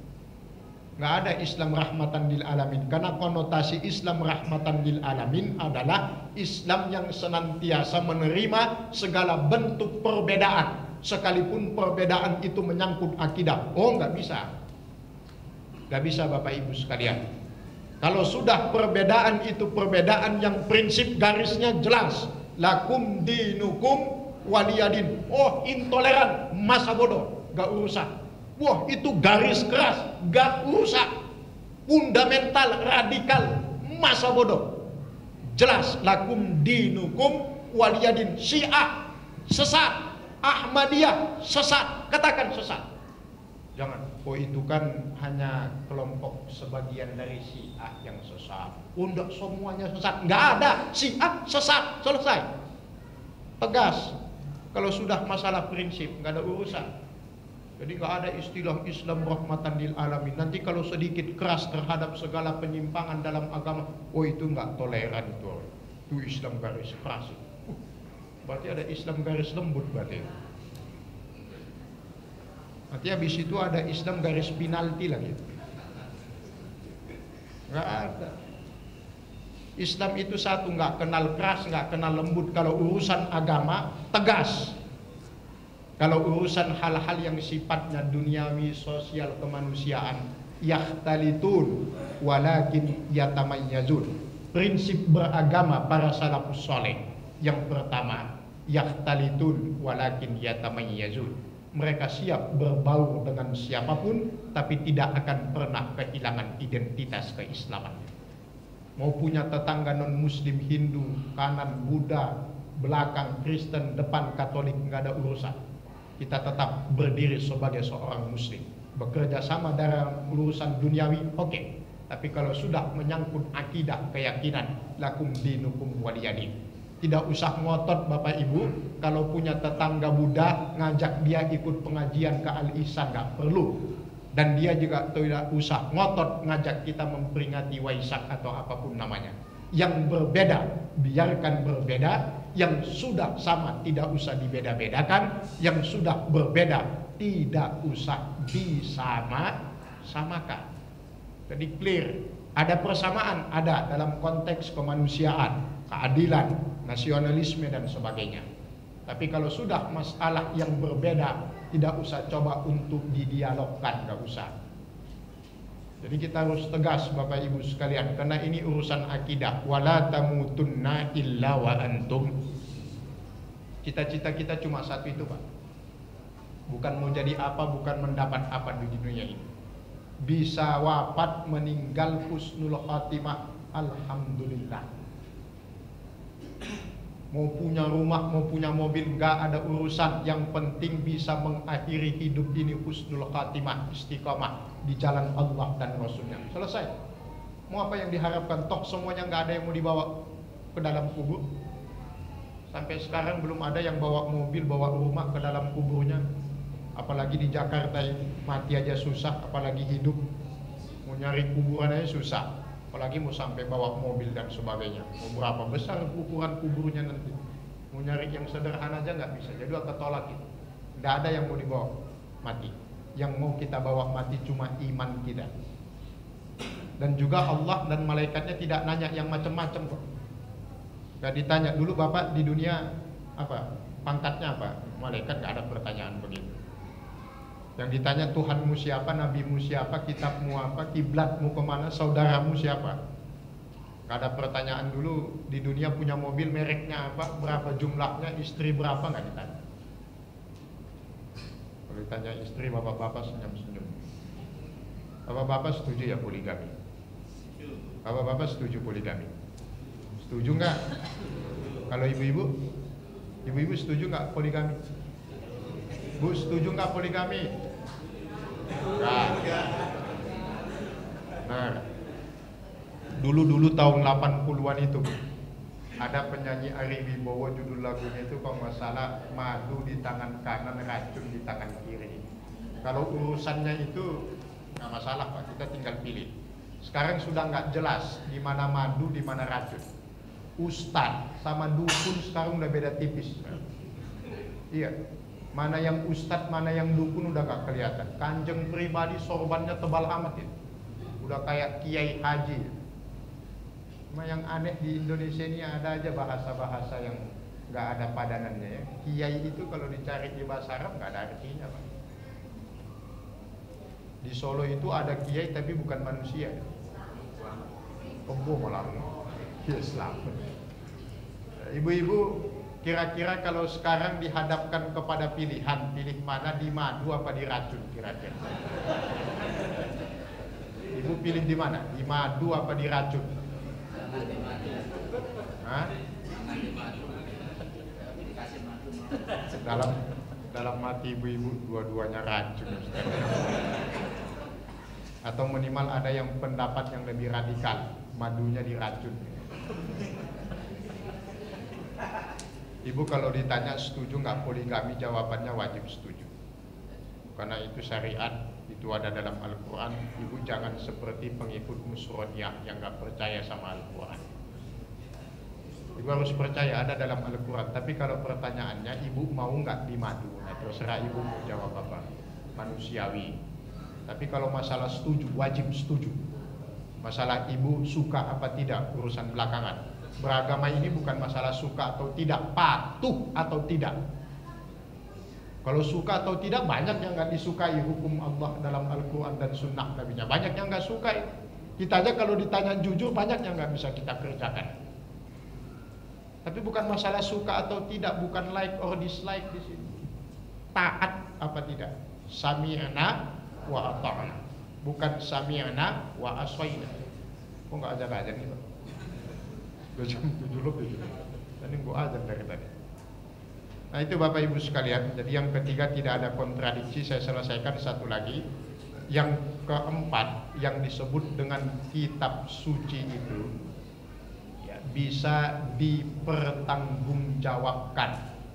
Gak ada Islam rahmatan lil alamin, karena konotasi Islam rahmatan lil alamin adalah Islam yang senantiasa menerima segala bentuk perbedaan, sekalipun perbedaan itu menyangkut akidah. Oh, nggak bisa. Nggak bisa, Bapak Ibu sekalian. Kalau sudah perbedaan itu perbedaan yang prinsip garisnya jelas, lakum dinukum waliyadin. Oh, intoleran, masa bodoh, nggak urusan. Wah, itu garis keras, gak urusan. Fundamental, radikal, masa bodoh. Jelas, lakum dinukum waliyadin. Syiah sesat, Ahmadiyah sesat, katakan sesat. Jangan, oh itu kan hanya kelompok sebagian dari Syiah yang sesat. Oh, enggak semuanya sesat, nggak ada. Syiah sesat, selesai. Tegas. Kalau sudah masalah prinsip, nggak ada urusan. Jadi nggak ada istilah Islam rahmatan lil alamin. Nanti kalau sedikit keras terhadap segala penyimpangan dalam agama, oh itu nggak toleran itu. Itu Islam garis keras. Berarti ada Islam garis lembut berarti. Nanti habis itu ada Islam garis penalti lagi. Nggak ada. Islam itu satu, nggak kenal keras, nggak kenal lembut. Kalau urusan agama tegas. Kalau urusan hal-hal yang sifatnya duniawi, sosial, kemanusiaan, yahtalitun walakin yatamayyazun. Prinsip beragama para salafus saleh yang pertama, yahtalitun walakin yatamayyazun. Mereka siap berbaur dengan siapapun, tapi tidak akan pernah kehilangan identitas keislaman. Mau punya tetangga non muslim, Hindu, kanan Buddha, belakang Kristen, depan Katolik, nggak ada urusan. Kita tetap berdiri sebagai seorang muslim, bekerja sama dalam urusan duniawi, oke. Tapi kalau sudah menyangkut akidah, keyakinan, lakum dinukum waliyadin. Tidak usah ngotot Bapak Ibu. Kalau punya tetangga Buddha, ngajak dia ikut pengajian ke Al-Ihsan, nggak perlu. Dan dia juga tidak usah ngotot ngajak kita memperingati Waisak atau apapun namanya. Yang berbeda, biarkan berbeda. Yang sudah sama tidak usah dibeda-bedakan. Yang sudah berbeda tidak usah disama-samakan. Jadi clear. Ada persamaan, ada dalam konteks kemanusiaan, keadilan, nasionalisme dan sebagainya. Tapi kalau sudah masalah yang berbeda, tidak usah coba untuk didialogkan, tidak usah. Jadi kita harus tegas Bapak Ibu sekalian, karena ini urusan akidah. Wala tamutunna illa wa antum. Cita-cita kita cuma satu itu Pak. Bukan mau jadi apa, bukan mendapat apa di dunia ini. Bisa wafat, meninggal husnul khatimah, alhamdulillah. Mau punya rumah, mau punya mobil, gak ada urusan. Yang penting bisa mengakhiri hidup ini husnul khatimah, istiqamah di jalan Allah dan Rasulnya. Selesai. Mau apa yang diharapkan? Toh semuanya gak ada yang mau dibawa ke dalam kubur. Sampai sekarang belum ada yang bawa mobil, bawa rumah ke dalam kuburnya. Apalagi di Jakarta ini, mati aja susah, apalagi hidup. Mau nyari kuburan aja susah, apalagi mau sampai bawa mobil dan sebagainya. Mau berapa besar ukuran kuburnya nanti. Mau nyari yang sederhana aja nggak bisa. Jadi ketolak itu. Nggak ada yang mau dibawa mati. Yang mau kita bawa mati cuma iman kita. Dan juga Allah dan malaikatnya tidak nanya yang macam-macam kok. Gak ditanya dulu Bapak di dunia apa pangkatnya apa, malaikat gak ada pertanyaan begitu. Yang ditanya Tuhanmu siapa, nabimu siapa, kitabmu apa, kiblatmu kemana, saudaramu siapa. Gak ada pertanyaan dulu di dunia punya mobil mereknya apa, berapa jumlahnya, istri berapa, gak ditanya. Kalau ditanya istri, bapak-bapak senyum-senyum. Bapak-bapak setuju ya poligami? Bapak-bapak setuju poligami? Setuju nggak? Kalau ibu-ibu, ibu-ibu setuju nggak poligami? Bu, setuju nggak poligami? Nggak. Nah, dulu tahun 80-an itu ada penyanyi Ari Wibowo, judul lagunya itu kalau nggak salah, madu di tangan kanan, racun di tangan kiri. Kalau urusannya itu nggak masalah Pak, kita tinggal pilih. Sekarang sudah nggak jelas di mana madu, di mana racun. Ustadz sama dukun sekarang udah beda tipis. Iya, mana yang ustadz, mana yang dukun udah gak kelihatan. Kanjeng pribadi sorbannya tebal amat ya. Udah kayak kiai haji. Cuma yang aneh di Indonesia ini ada aja bahasa-bahasa yang gak ada padanannya ya. Kiai itu kalau dicari di bahasa Arab gak ada artinya Pak. Di Solo itu ada kiai tapi bukan manusia. Kebo malah Islam. Ibu-ibu, kira-kira kalau sekarang dihadapkan kepada pilihan, pilih mana, di madu apa di racun kira-kira? Ibu pilih di mana? Di madu apa di racun? Hah? Dalam mati ibu-ibu dua-duanya racun. Atau minimal ada yang pendapat yang lebih radikal, madunya diracun. Ibu kalau ditanya setuju nggak poligami, jawabannya wajib setuju. karena itu syariat, itu ada dalam Al-Quran. Ibu jangan seperti pengikut Musrodiyah yang nggak percaya sama Al-Quran. Ibu harus percaya ada dalam Al-Quran. Tapi kalau pertanyaannya ibu mau nggak dimadu, nah terserah ibu mau jawab apa, manusiawi. Tapi kalau masalah setuju, wajib setuju. Masalah ibu suka apa tidak, urusan belakangan. Beragama ini bukan masalah suka atau tidak, patuh atau tidak. Kalau suka atau tidak, banyak yang nggak disukai hukum Allah dalam Al-Quran dan Sunnah Nabi-Nya. Banyak yang nggak sukai. Kita aja kalau ditanya jujur, banyak yang nggak bisa kita kerjakan. Tapi bukan masalah suka atau tidak, bukan like or dislike di sini. Taat apa tidak? Sami'na wa ata'na, bukan sami'na wa aswaina. Kok nggak ajar-ajar nih Pak? Udah jam 7 lebih. Tadi gua ajar dari tadi. Nah itu Bapak Ibu sekalian. Jadi yang ketiga tidak ada kontradiksi. Saya selesaikan satu lagi. Yang keempat yang disebut dengan kitab suci itu ya, bisa dipertanggungjawabkan.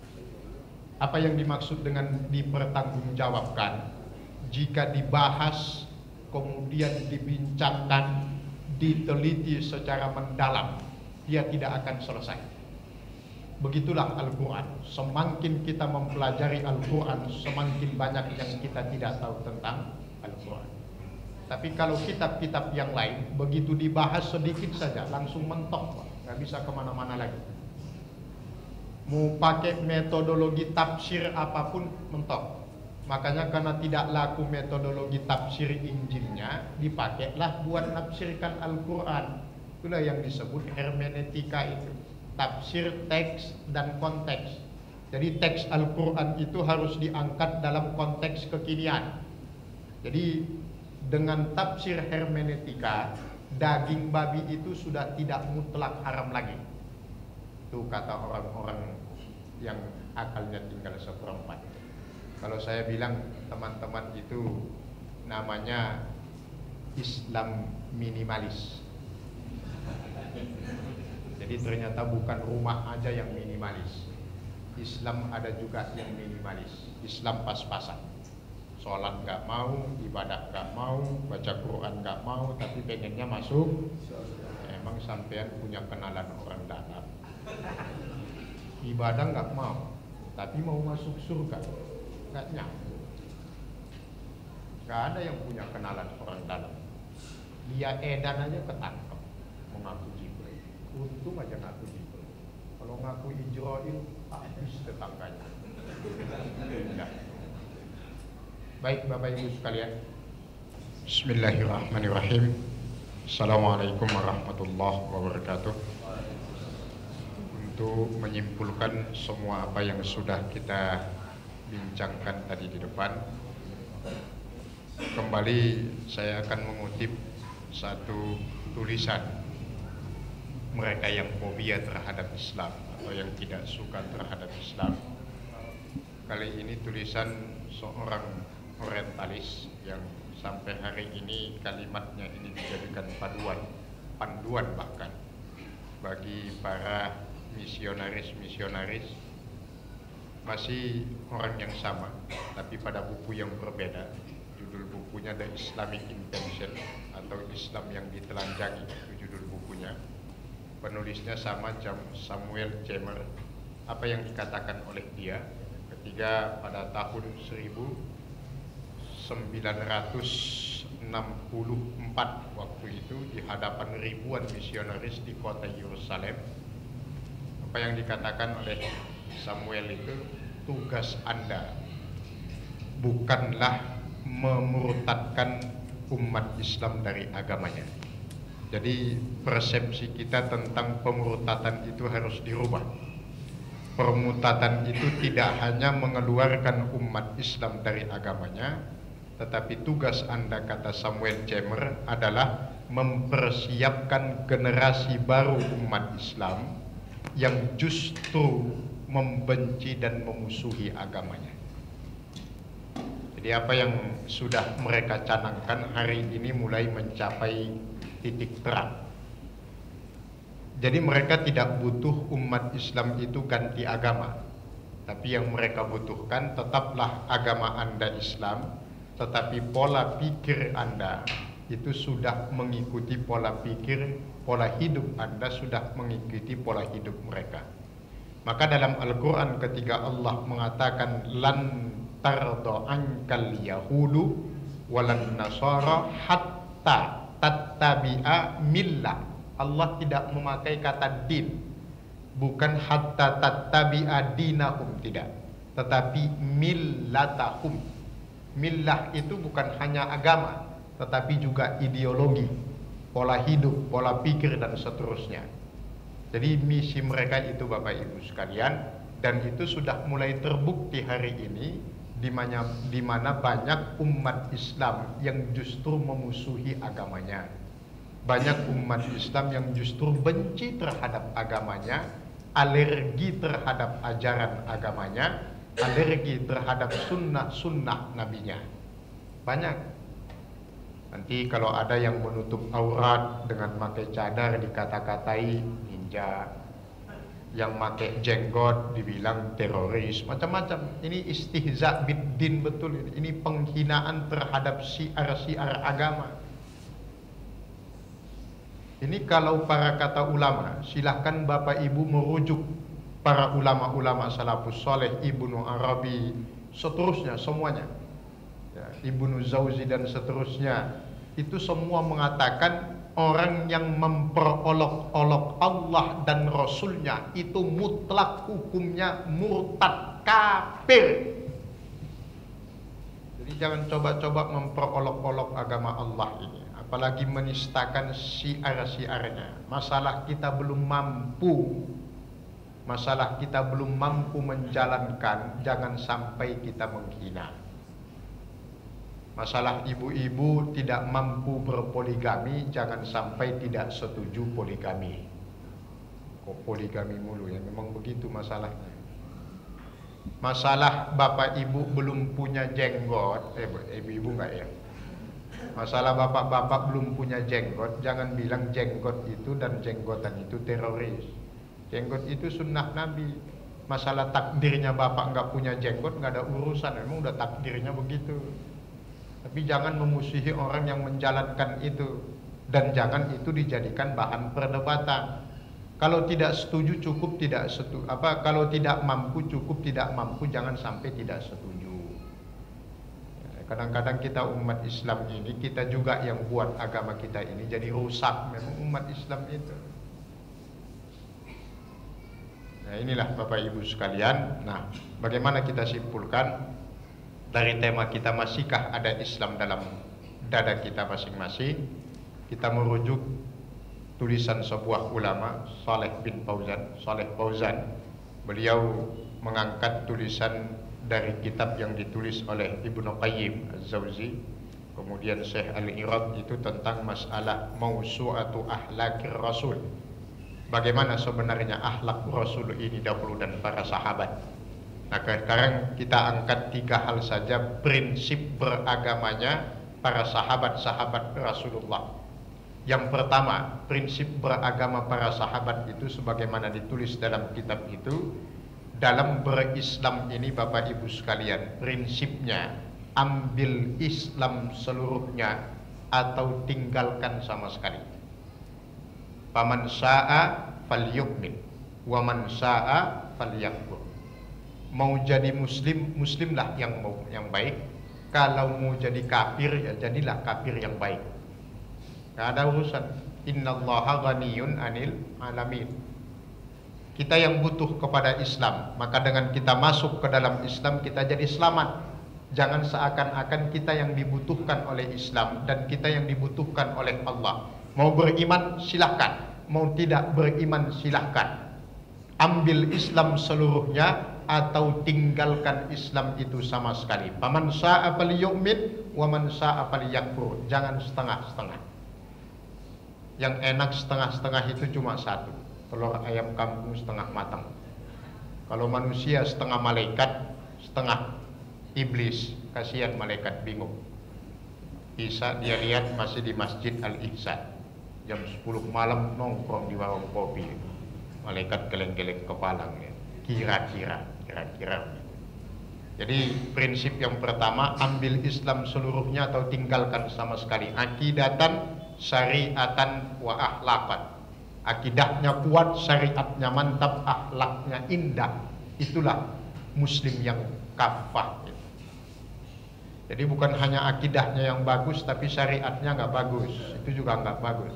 Apa yang dimaksud dengan dipertanggungjawabkan? Jika dibahas, kemudian dibincangkan, diteliti secara mendalam, dia tidak akan selesai. Begitulah Al-Quran. Semakin kita mempelajari Al-Quran, semakin banyak yang kita tidak tahu tentang Al-Quran. Tapi kalau kitab-kitab yang lain, begitu dibahas sedikit saja, langsung mentok, nggak bisa kemana-mana lagi. Mau pakai metodologi tafsir apapun, mentok. Makanya karena tidak laku metodologi tafsir Injilnya, dipakailah buat nafsirkan Al-Quran. Itulah yang disebut hermeneutika itu. Tafsir teks dan konteks. Jadi teks Al-Quran itu harus diangkat dalam konteks kekinian. Jadi dengan tafsir hermeneutika, daging babi itu sudah tidak mutlak haram lagi. Itu kata orang-orang yang akalnya tinggal seperempat. Kalau saya bilang teman-teman itu namanya Islam minimalis. Jadi ternyata bukan rumah aja yang minimalis. Islam ada juga yang minimalis. Islam pas-pasan. Sholat gak mau, ibadah gak mau, baca Quran gak mau, tapi pengennya masuk. Emang sampean punya kenalan orang dalam. Ibadah gak mau, tapi mau masuk surga. Gak nyambung. Gak ada yang punya kenalan orang dalam. Dia edan aja ketangkep mengaku Jibril. Untung aja ngaku Jibril. Kalau ngaku Ijrail, habis tetangganya. Baik Bapak Ibu sekalian, Bismillahirrahmanirrahim. Assalamualaikum warahmatullahi wabarakatuh. Untuk menyimpulkan semua apa yang sudah kita bincangkan tadi di depan, kembali saya akan mengutip satu tulisan mereka yang fobia terhadap Islam atau yang tidak suka terhadap Islam. Kali ini tulisan seorang orientalis yang sampai hari ini kalimatnya ini dijadikan panduan bahkan bagi para misionaris masih orang yang sama, tapi pada buku yang berbeda. Judul bukunya The Islamic Invention atau Islam yang ditelanjangi, itu judul bukunya. Penulisnya sama, Samuel Chemer. Apa yang dikatakan oleh dia ketika pada tahun 1964 waktu itu di hadapan ribuan misionaris di kota Yerusalem. Apa yang dikatakan oleh Samuel itu, tugas Anda bukanlah memurtadkan umat Islam dari agamanya. Jadi persepsi kita tentang pemurtadan itu harus dirubah. Pemurtadan itu tidak hanya mengeluarkan umat Islam dari agamanya, tetapi tugas Anda, kata Samuel Chemer, adalah mempersiapkan generasi baru umat Islam yang justru membenci dan memusuhi agamanya. Jadi apa yang sudah mereka canangkan hari ini mulai mencapai titik terang. Jadi mereka tidak butuh umat Islam itu ganti agama, Tapi yang mereka butuhkan tetaplah agama Anda Islam, tetapi pola pikir Anda itu sudah mengikuti pola pikir, pola hidup Anda sudah mengikuti pola hidup mereka. Maka dalam Al-Quran ketika Allah mengatakan lan tardo ankal yahudu walan nasara hatta tattabi'a millah, Allah tidak memakai kata din, bukan hatta tattabi'a dinahum, tidak, tetapi millatahum. Millah itu bukan hanya agama, tetapi juga ideologi, pola hidup, pola pikir, dan seterusnya. Jadi misi mereka itu Bapak Ibu sekalian, dan itu sudah mulai terbukti hari ini di mana banyak umat Islam yang justru memusuhi agamanya. Banyak umat Islam yang justru benci terhadap agamanya, alergi terhadap ajaran agamanya, alergi terhadap sunnah-sunnah nabinya. Banyak. Nanti kalau ada yang menutup aurat dengan pakai cadar dikata-katai ninja, yang pakai jenggot dibilang teroris, macam-macam. Ini istihza biddin betul ini. Ini penghinaan terhadap syiar-syiar agama. Ini kalau para kata ulama, silahkan Bapak Ibu merujuk para ulama-ulama salafus saleh, Ibnu Arabi, seterusnya semuanya, ya, Ibnu Jauzi dan seterusnya. Itu semua mengatakan orang yang memperolok-olok Allah dan Rasulnya itu mutlak hukumnya murtad, kafir. Jadi jangan coba-coba memperolok-olok agama Allah ini, apalagi menistakan syiar-syiarnya. Masalah kita belum mampu, masalah kita belum mampu menjalankan, jangan sampai kita menghina. Masalah ibu-ibu tidak mampu berpoligami, jangan sampai tidak setuju poligami. Kok poligami mulu ya, memang begitu masalahnya. Masalah bapak ibu belum punya jenggot, ibu-ibu enggak ya? Masalah bapak-bapak belum punya jenggot, jangan bilang jenggot itu dan jenggotan itu teroris. Jenggot itu sunnah Nabi. Masalah takdirnya bapak enggak punya jenggot, enggak ada urusan, memang udah takdirnya begitu. Tapi jangan memusuhi orang yang menjalankan itu, dan jangan itu dijadikan bahan perdebatan. Kalau tidak setuju cukup tidak setuju, kalau tidak mampu cukup tidak mampu, jangan sampai tidak setuju. Kadang-kadang kita umat Islam ini, kita juga yang buat agama kita ini jadi rusak memang umat Islam itu. Nah, inilah Bapak Ibu sekalian. Nah, bagaimana kita simpulkan dari tema kita, masihkah ada Islam dalam dada kita masing-masing? Kita merujuk tulisan sebuah ulama, Saleh Fauzan. Beliau mengangkat tulisan dari kitab yang ditulis oleh Ibnu Qayyim Az-Zawzi, kemudian Syekh Al-Irad, itu tentang masalah mausu'atu ahlakir Rasul. Bagaimana sebenarnya akhlak Rasul ini dahulu dan para sahabat. Nah, sekarang kita angkat 3 hal saja prinsip beragamanya para sahabat-sahabat Rasulullah. Yang pertama, prinsip beragama para sahabat itu sebagaimana ditulis dalam kitab itu, dalam berislam ini Bapak Ibu sekalian, prinsipnya ambil Islam seluruhnya atau tinggalkan sama sekali. Faman syaa falyu'min wa man syaa falyakfur. Mau jadi muslim, muslimlah yang baik. Kalau mau jadi kafir, ya jadilah kafir yang baik. Gak ada urusan. Innallaha ghaniyun 'anil 'alamin. Kita yang butuh kepada Islam, maka dengan kita masuk ke dalam Islam kita jadi selamat. Jangan seakan-akan kita yang dibutuhkan oleh Islam dan kita yang dibutuhkan oleh Allah. Mau beriman silahkan, mau tidak beriman silahkan. Ambil Islam seluruhnya atau tinggalkan Islam itu sama sekali. Faman syaa falyu'min wa man syaa falyakfur. Jangan setengah-setengah. Yang enak setengah-setengah itu cuma satu, telur ayam kampung setengah matang. Kalau manusia setengah malaikat, setengah iblis, kasihan malaikat bingung. Bisa dia lihat masih di Masjid Al-Ihsan, jam 10 malam nongkrong di warung kopi, malaikat geleng-geleng kepala. kira-kira. Jadi prinsip yang pertama, ambil Islam seluruhnya atau tinggalkan sama sekali. Akidatan, syariatan, wa akhlaqan. Akidahnya kuat, syariatnya mantap, akhlaknya indah. Itulah muslim yang kafah. Jadi bukan hanya akidahnya yang bagus, tapi syariatnya nggak bagus. Itu juga nggak bagus.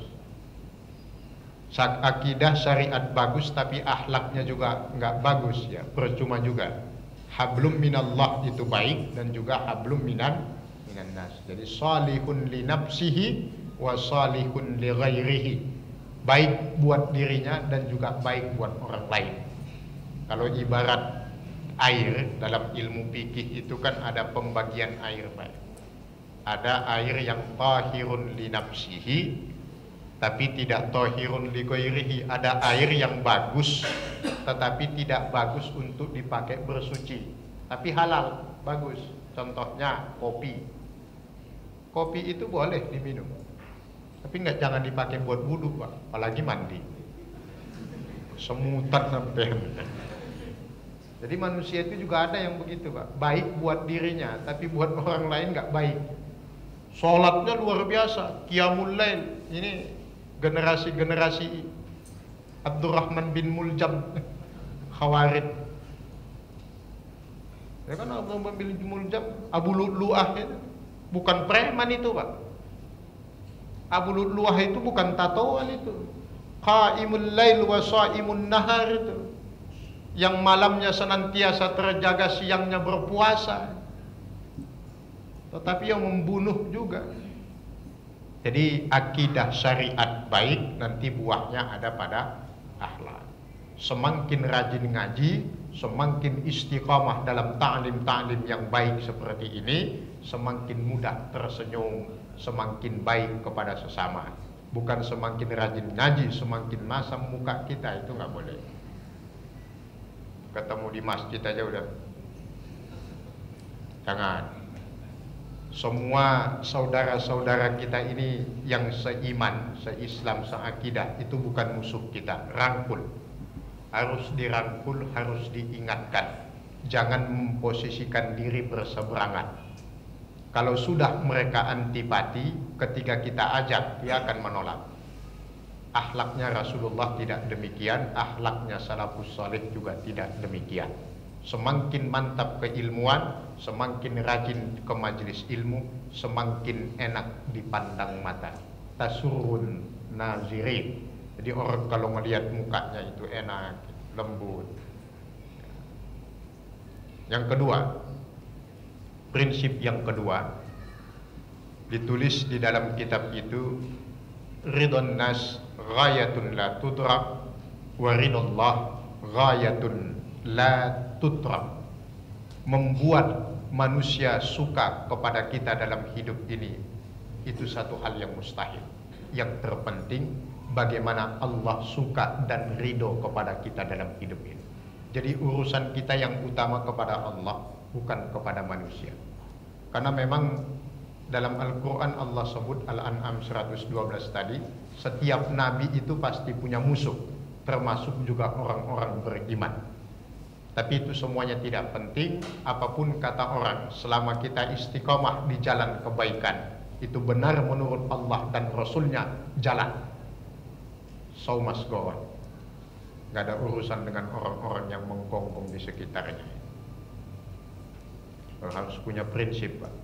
Akidah syariat bagus, tapi akhlaknya juga nggak bagus, ya percuma juga. Hablum minallah itu baik, dan juga hablum minan nas. Jadi salihun li nafsihi wa salihun li ghairihi. Baik buat dirinya dan juga baik buat orang lain. Kalau ibarat air dalam ilmu fikih itu kan ada pembagian air, Pak. Ada air yang tahirun li nafsihi tapi tidak tahirun li ghairihi. Ada air yang bagus tetapi tidak bagus untuk dipakai bersuci, tapi halal, bagus. Contohnya kopi. Kopi itu boleh diminum, tapi jangan dipakai buat wudhu, Pak, apalagi mandi. Semutan sampai. Jadi manusia itu juga ada yang begitu, Pak. Baik buat dirinya, tapi buat orang lain nggak baik. Sholatnya luar biasa, qiyamul lail. Ini generasi Abdurrahman bin Muljam, Khawarid. Ya kan Abdurrahman bin Muljam, Abu Lu'lu'ah itu bukan preman itu, Pak. Abu Lu'lu'ah itu bukan tatoan itu. Qaimul lail wa shaimun nahar itu. Yang malamnya senantiasa terjaga, siangnya berpuasa, tetapi yang membunuh juga. Jadi akidah syariat baik, nanti buahnya ada pada akhlak. Semakin rajin ngaji, semakin istiqamah dalam ta'lim yang baik seperti ini, semakin mudah tersenyum, semakin baik kepada sesama. Bukan semakin rajin ngaji, semakin masam muka kita, itu nggak boleh. Ketemu di masjid aja udah, jangan. Semua saudara-saudara kita ini yang seiman, seislam, seakidah, itu bukan musuh kita. Rangkul, harus dirangkul, harus diingatkan. Jangan memposisikan diri berseberangan. Kalau sudah mereka antipati, ketika kita ajak, dia akan menolak. Akhlaknya Rasulullah tidak demikian, akhlaknya salafus salih juga tidak demikian. Semakin mantap keilmuan, semakin rajin ke majelis ilmu, semakin enak dipandang mata. Tasurun nazirin. Jadi orang kalau melihat mukanya itu enak, lembut. Yang kedua, prinsip yang kedua, ditulis di dalam kitab itu, ridon nas ghayatun la tudrak wa ridallah ghayatun la tutrak. Membuat manusia suka kepada kita dalam hidup ini, itu satu hal yang mustahil. Yang terpenting bagaimana Allah suka dan ridho kepada kita dalam hidup ini. Jadi urusan kita yang utama kepada Allah, bukan kepada manusia. Karena memang dalam Al-Quran Allah sebut, Al-An'am 112 tadi, setiap nabi itu pasti punya musuh, termasuk juga orang-orang beriman. Tapi itu semuanya tidak penting. Apapun kata orang, selama kita istiqomah di jalan kebaikan, itu benar menurut Allah dan Rasulnya, jalan. So must go on. Gak ada urusan dengan orang-orang yang menggonggong di sekitarnya. Harus punya prinsip, Pak.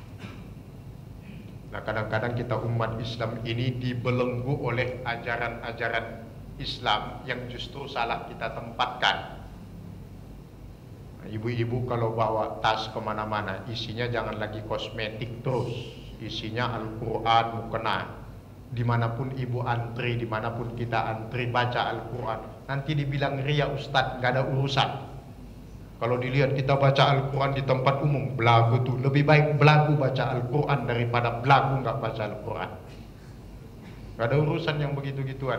Nah, kadang-kadang kita umat Islam ini dibelenggu oleh ajaran-ajaran Islam yang justru salah kita tempatkan. Ibu-ibu kalau bawa tas kemana-mana, isinya jangan lagi kosmetik terus, isinya Al-Quran, mukena. Dimanapun ibu antri, dimanapun kita antri, baca Al-Quran. Nanti dibilang ria Ustadz, gak ada urusan. Kalau dilihat kita baca Al-Quran di tempat umum, belagu tuh. Lebih baik belagu baca Al-Quran daripada belagu gak baca Al-Quran. Gak ada urusan yang begitu-gituan.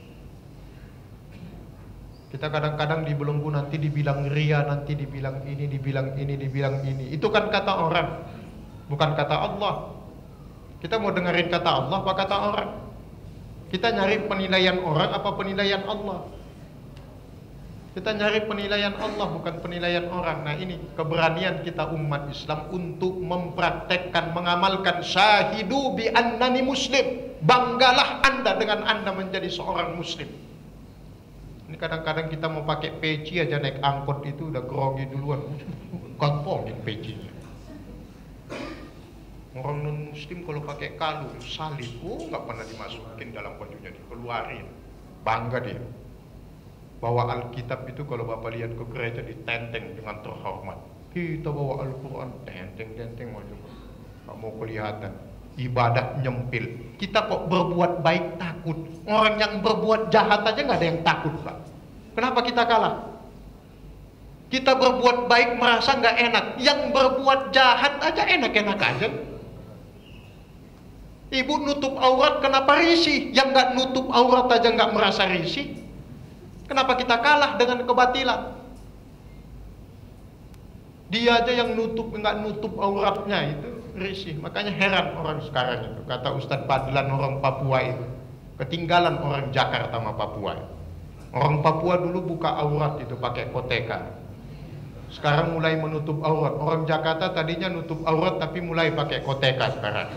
Kita kadang-kadang dibelenggu, nanti dibilang ria, nanti dibilang ini, dibilang ini, dibilang ini. Itu kan kata orang, bukan kata Allah. Kita mau dengerin kata Allah apa kata orang? Kita nyari penilaian orang apa penilaian Allah? Kita nyari penilaian Allah, bukan penilaian orang. Nah ini keberanian kita umat Islam untuk mempraktekkan, mengamalkan syahidu bi annani muslim. Banggalah Anda dengan Anda menjadi seorang muslim. Ini kadang-kadang kita mau pakai peci aja naik angkot itu udah grogi duluan. Gampangin pecinya. Orang non muslim kalau pakai kalung, salib, nggak pernah dimasukin dalam bajunya, dikeluarin. Bangga dia. Bawa Alkitab itu kalau Bapak lihat ke gereja ditenteng dengan terhormat. Kita bawa Al-Quran, tenteng-tenteng maju. Nggak mau kelihatan. Ibadah nyempil. Kita kok berbuat baik takut. Orang yang berbuat jahat aja nggak ada yang takut, Pak. Kenapa kita kalah? Kita berbuat baik merasa nggak enak. Yang berbuat jahat aja enak-enak aja. Ibu nutup aurat kenapa risih? Yang nggak nutup aurat aja nggak merasa risih. Kenapa kita kalah dengan kebatilan? Dia aja yang nggak nutup auratnya itu risih. Makanya heran orang sekarang itu. Kata Ustadz Fadlan orang Papua itu, ketinggalan orang Jakarta sama Papua. Orang Papua dulu buka aurat itu pakai koteka. Sekarang mulai menutup aurat. Orang Jakarta tadinya nutup aurat tapi mulai pakai koteka sekarang.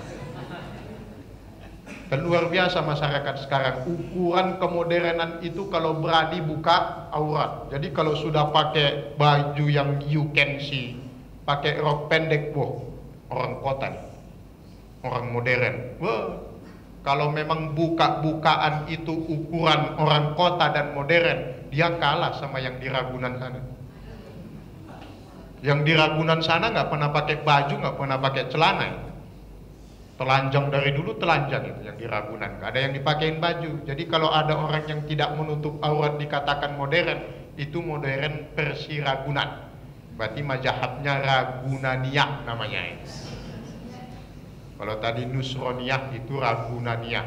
Dan luar biasa masyarakat sekarang. Ukuran kemodernan itu kalau berani buka aurat. Jadi kalau sudah pakai baju yang you can see, pakai rok pendek, orang kota nih. Orang modern. Kalau memang buka-bukaan itu ukuran orang kota dan modern, dia kalah sama yang di Ragunan sana. Yang di Ragunan sana nggak pernah pakai baju, nggak pernah pakai celana. Telanjang dari dulu telanjang itu yang di Ragunan, nggak ada yang dipakein baju. Jadi kalau ada orang yang tidak menutup aurat dikatakan modern, itu modern versi Ragunan. Berarti mazhabnya Ragunaniyah namanya. Kalau tadi Nusroniyah itu Ragunaniyah.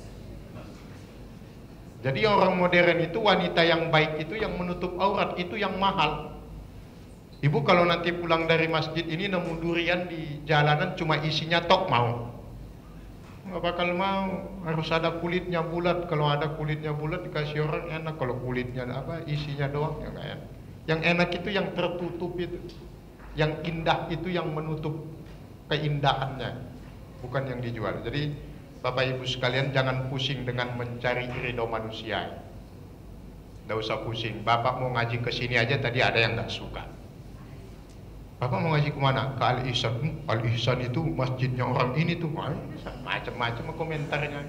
Jadi orang modern itu wanita yang baik itu yang menutup aurat itu yang mahal. Ibu kalau nanti pulang dari masjid ini nemu durian di jalanan cuma isinya tok mau. Nggak bakal mau, harus ada kulitnya bulat. Kalau ada kulitnya bulat dikasih orang enak. Kalau kulitnya apa isinya doang ya nggak enak. Yang enak itu yang tertutup itu, yang indah itu yang menutup keindahannya, bukan yang dijual. Jadi Bapak Ibu sekalian jangan pusing dengan mencari ridho manusia. Nggak usah pusing. Bapak mau ngaji ke sini aja tadi ada yang nggak suka. Bapak mau ngaji kemana? Ke Al-Ihsan. Al-Ihsan itu masjidnya orang ini tuh. Macam-macam komentarnya.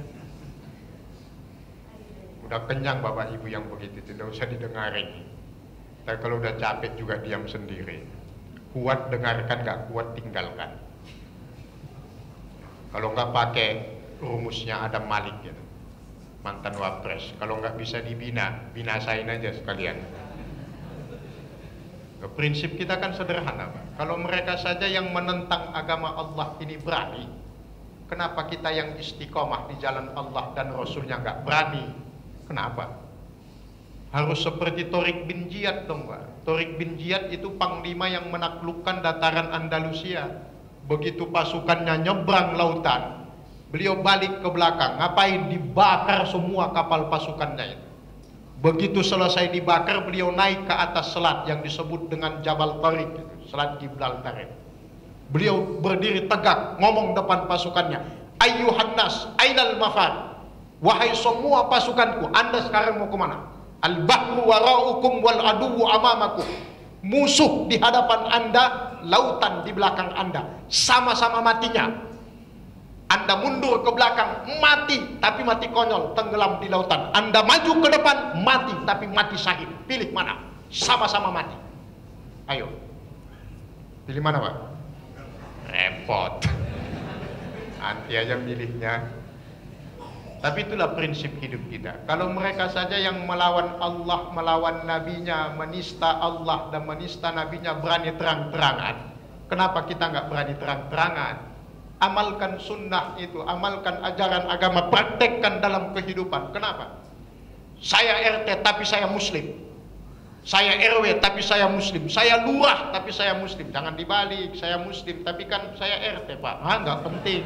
Udah kenyang Bapak Ibu yang begitu, tidak usah didengarin. Dan kalau udah capek juga diam sendiri. Kuat dengarkan, gak kuat tinggalkan. Kalau nggak pakai rumusnya Adam Malik gitu, mantan wapres. Kalau nggak bisa dibina, binasain aja sekalian. Prinsip kita kan sederhana, Pak. Kalau mereka saja yang menentang agama Allah ini berani, kenapa kita yang istiqomah di jalan Allah dan Rasulnya nggak berani? Kenapa? Harus seperti Tariq bin Ziyad dong, Pak. Tariq bin Ziyad itu panglima yang menaklukkan dataran Andalusia. Begitu pasukannya nyebrang lautan, beliau balik ke belakang. Ngapain? Dibakar semua kapal pasukannya itu. Begitu selesai dibakar, beliau naik ke atas selat yang disebut dengan Jabal Tariq, selat Gibraltar. Beliau berdiri tegak, ngomong depan pasukannya, Ayyuhan nas, ainal mafad. Wahai semua pasukanku, Anda sekarang mau kemana? Al-bahru waraukum wal aduwu amamakum. Musuh di hadapan Anda, lautan di belakang Anda. Sama-sama matinya. Anda mundur ke belakang, mati, tapi mati konyol, tenggelam di lautan. Anda maju ke depan, mati, tapi mati syahid. Pilih mana? Sama-sama mati. Ayo. Pilih mana, Pak? Repot. Nanti aja milihnya. Tapi itulah prinsip hidup kita. Kalau mereka saja yang melawan Allah, melawan nabinya, menista Allah dan menista nabinya berani terang-terangan, kenapa kita nggak berani terang-terangan? Amalkan sunnah itu, amalkan ajaran agama, praktekkan dalam kehidupan. Kenapa? Saya RT tapi saya muslim. Saya RW tapi saya muslim. Saya lurah tapi saya muslim. Jangan dibalik, saya muslim tapi kan saya RT, Pak. Nggak penting.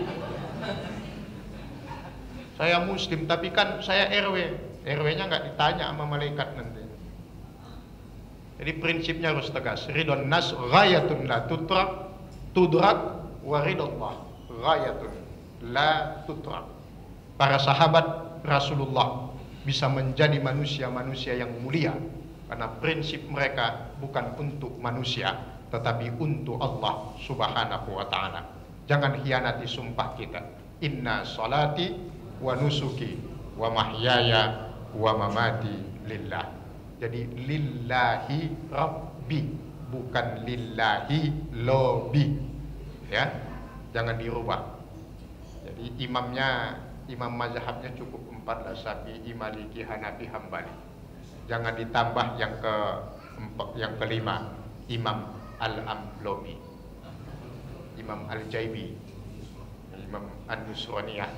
Saya muslim tapi kan saya RW. RW-nya nggak ditanya sama malaikat nanti. Jadi prinsipnya harus tegas. Ridon nas ghayatun la tudrak wa ridallah ghayatun la tudrak. Para sahabat Rasulullah bisa menjadi manusia-manusia yang mulia karena prinsip mereka bukan untuk manusia tetapi untuk Allah Subhanahu wa taala. Jangan khianati sumpah kita. Inna salati wa nusuki wa mahyaya wa mamati lillah. Jadi lillahi rabbi, bukan lillahi lobi. Ya, jangan dirubah. Jadi imam mazhabnya cukup 4, Syafi'i, Maliki, Hanafi, Hambali. Jangan ditambah yang kelima, Imam Al-Amlobi, Imam Al-Jaibi, Imam An-Nusroniyah.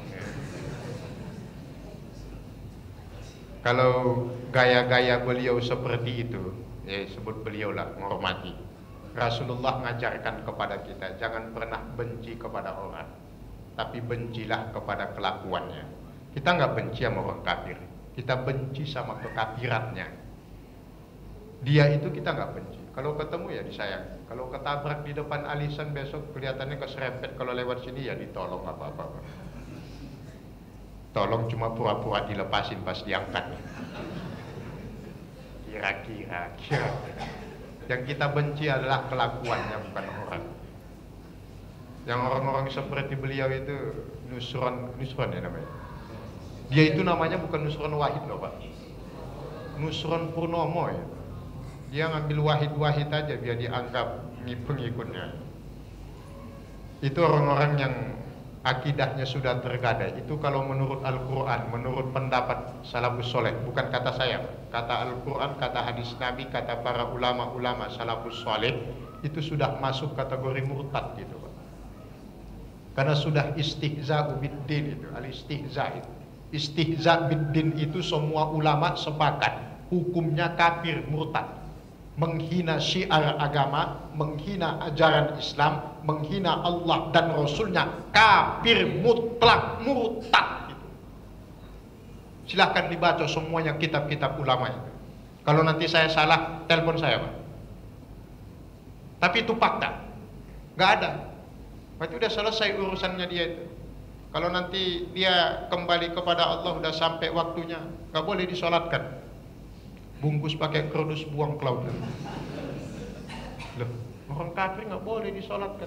Kalau gaya-gaya beliau seperti itu, ya sebut beliau lah, menghormati. Rasulullah mengajarkan kepada kita, jangan pernah benci kepada orang, tapi bencilah kepada kelakuannya. Kita nggak benci sama orang kafir, kita benci sama kekafirannya. Dia itu kita nggak benci. Kalau ketemu ya disayang. Kalau ketabrak di depan alisan besok kelihatannya keserempet. Kalau lewat sini ya ditolong apa-apa. Tolong cuma pura-pura dilepasin pas diangkat. Kira-kira. Yang kita benci adalah kelakuannya, bukan orang. Yang orang-orang seperti beliau itu Nusron ya namanya. Dia itu namanya bukan Nusron Wahid loh Pak. Nusron Purnomo ya. Dia ngambil wahid-wahid aja biar dianggap pengikutnya. Itu orang-orang yang akidahnya sudah tergadai. Itu kalau menurut Al-Quran, menurut pendapat salafus soleh, bukan kata saya, kata Al-Quran, kata hadis Nabi, kata para ulama-ulama salafus soleh, itu sudah masuk kategori murtad gitu Pak. Karena sudah istihza biddin itu, al-istihza itu. Istihza biddin itu semua ulama sepakat, hukumnya kafir murtad. Menghina syiar agama, menghina ajaran Islam, menghina Allah dan Rasulnya, kafir mutlak, murtad gitu. Silahkan dibaca semuanya kitab-kitab ulama itu. Kalau nanti saya salah, telepon saya Pak. Tapi itu fakta, nggak ada. Berarti udah selesai urusannya dia itu. Kalau nanti dia kembali kepada Allah, udah sampai waktunya, nggak boleh disolatkan. Bungkus pakai kerdus, buang ke laut. Loh, orang kafir nggak boleh disolatkan,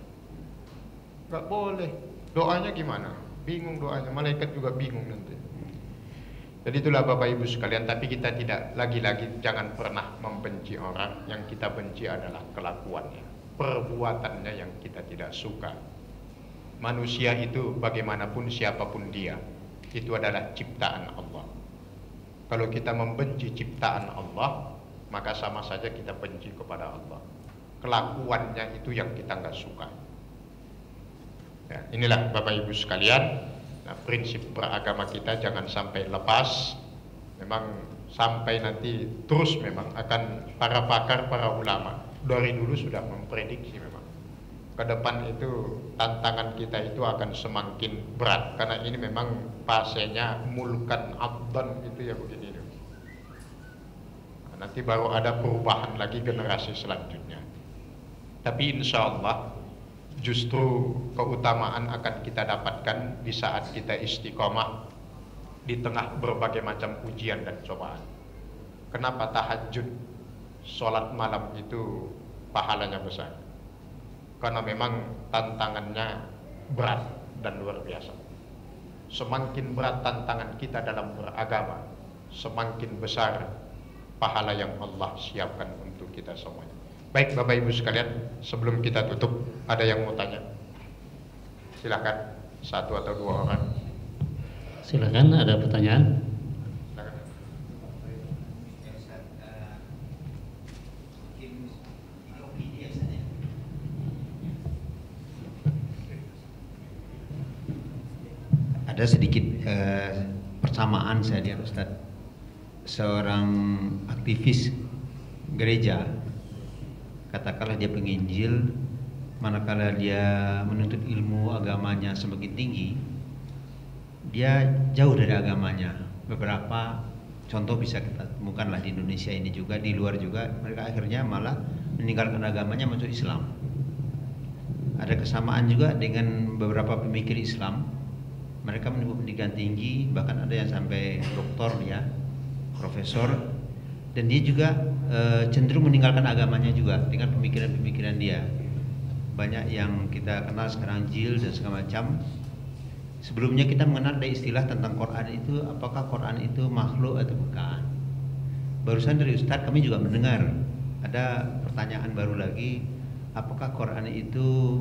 nggak boleh. Doanya gimana? Bingung doanya, malaikat juga bingung nanti. Jadi itulah Bapak Ibu sekalian. Tapi kita tidak, lagi-lagi jangan pernah membenci orang. Yang kita benci adalah kelakuannya, perbuatannya yang kita tidak suka. Manusia itu bagaimanapun siapapun dia, itu adalah ciptaan Allah. Kalau kita membenci ciptaan Allah, maka sama saja kita benci kepada Allah. Kelakuannya itu yang kita nggak suka. Ya, inilah Bapak Ibu sekalian, nah, prinsip beragama kita jangan sampai lepas. Memang sampai nanti terus memang akan para pakar, para ulama dari dulu sudah memprediksi memang ke depan itu tantangan kita itu akan semakin berat, karena ini memang fasenya mulkan abdan itu ya begini. Nah, nanti baru ada perubahan lagi generasi selanjutnya. Tapi insya Allah justru keutamaan akan kita dapatkan di saat kita istiqomah di tengah berbagai macam ujian dan cobaan. Kenapa tahajud, sholat malam itu pahalanya besar? Karena memang tantangannya berat dan luar biasa. Semakin berat tantangan kita dalam beragama, semakin besar pahala yang Allah siapkan untuk kita semuanya. Baik Bapak Ibu sekalian, sebelum kita tutup, ada yang mau tanya? Silakan, satu atau dua orang. Silakan, ada pertanyaan? Ada sedikit persamaan saya lihat Ustaz. Seorang aktivis gereja, katakanlah dia penginjil, manakala dia menuntut ilmu agamanya semakin tinggi, dia jauh dari agamanya. Beberapa contoh bisa kita temukanlah di Indonesia ini juga, di luar juga, mereka akhirnya malah meninggalkan agamanya masuk Islam. Ada kesamaan juga dengan beberapa pemikir Islam, mereka menempuh pendidikan tinggi, bahkan ada yang sampai doktor ya, profesor, dan dia juga cenderung meninggalkan agamanya juga dengan pemikiran-pemikiran dia. Banyak yang kita kenal sekarang jil dan segala macam. Sebelumnya kita mengenal ada istilah tentang Quran itu, apakah Quran itu makhluk atau bukan. Barusan dari Ustadz kami juga mendengar ada pertanyaan baru lagi, apakah Quran itu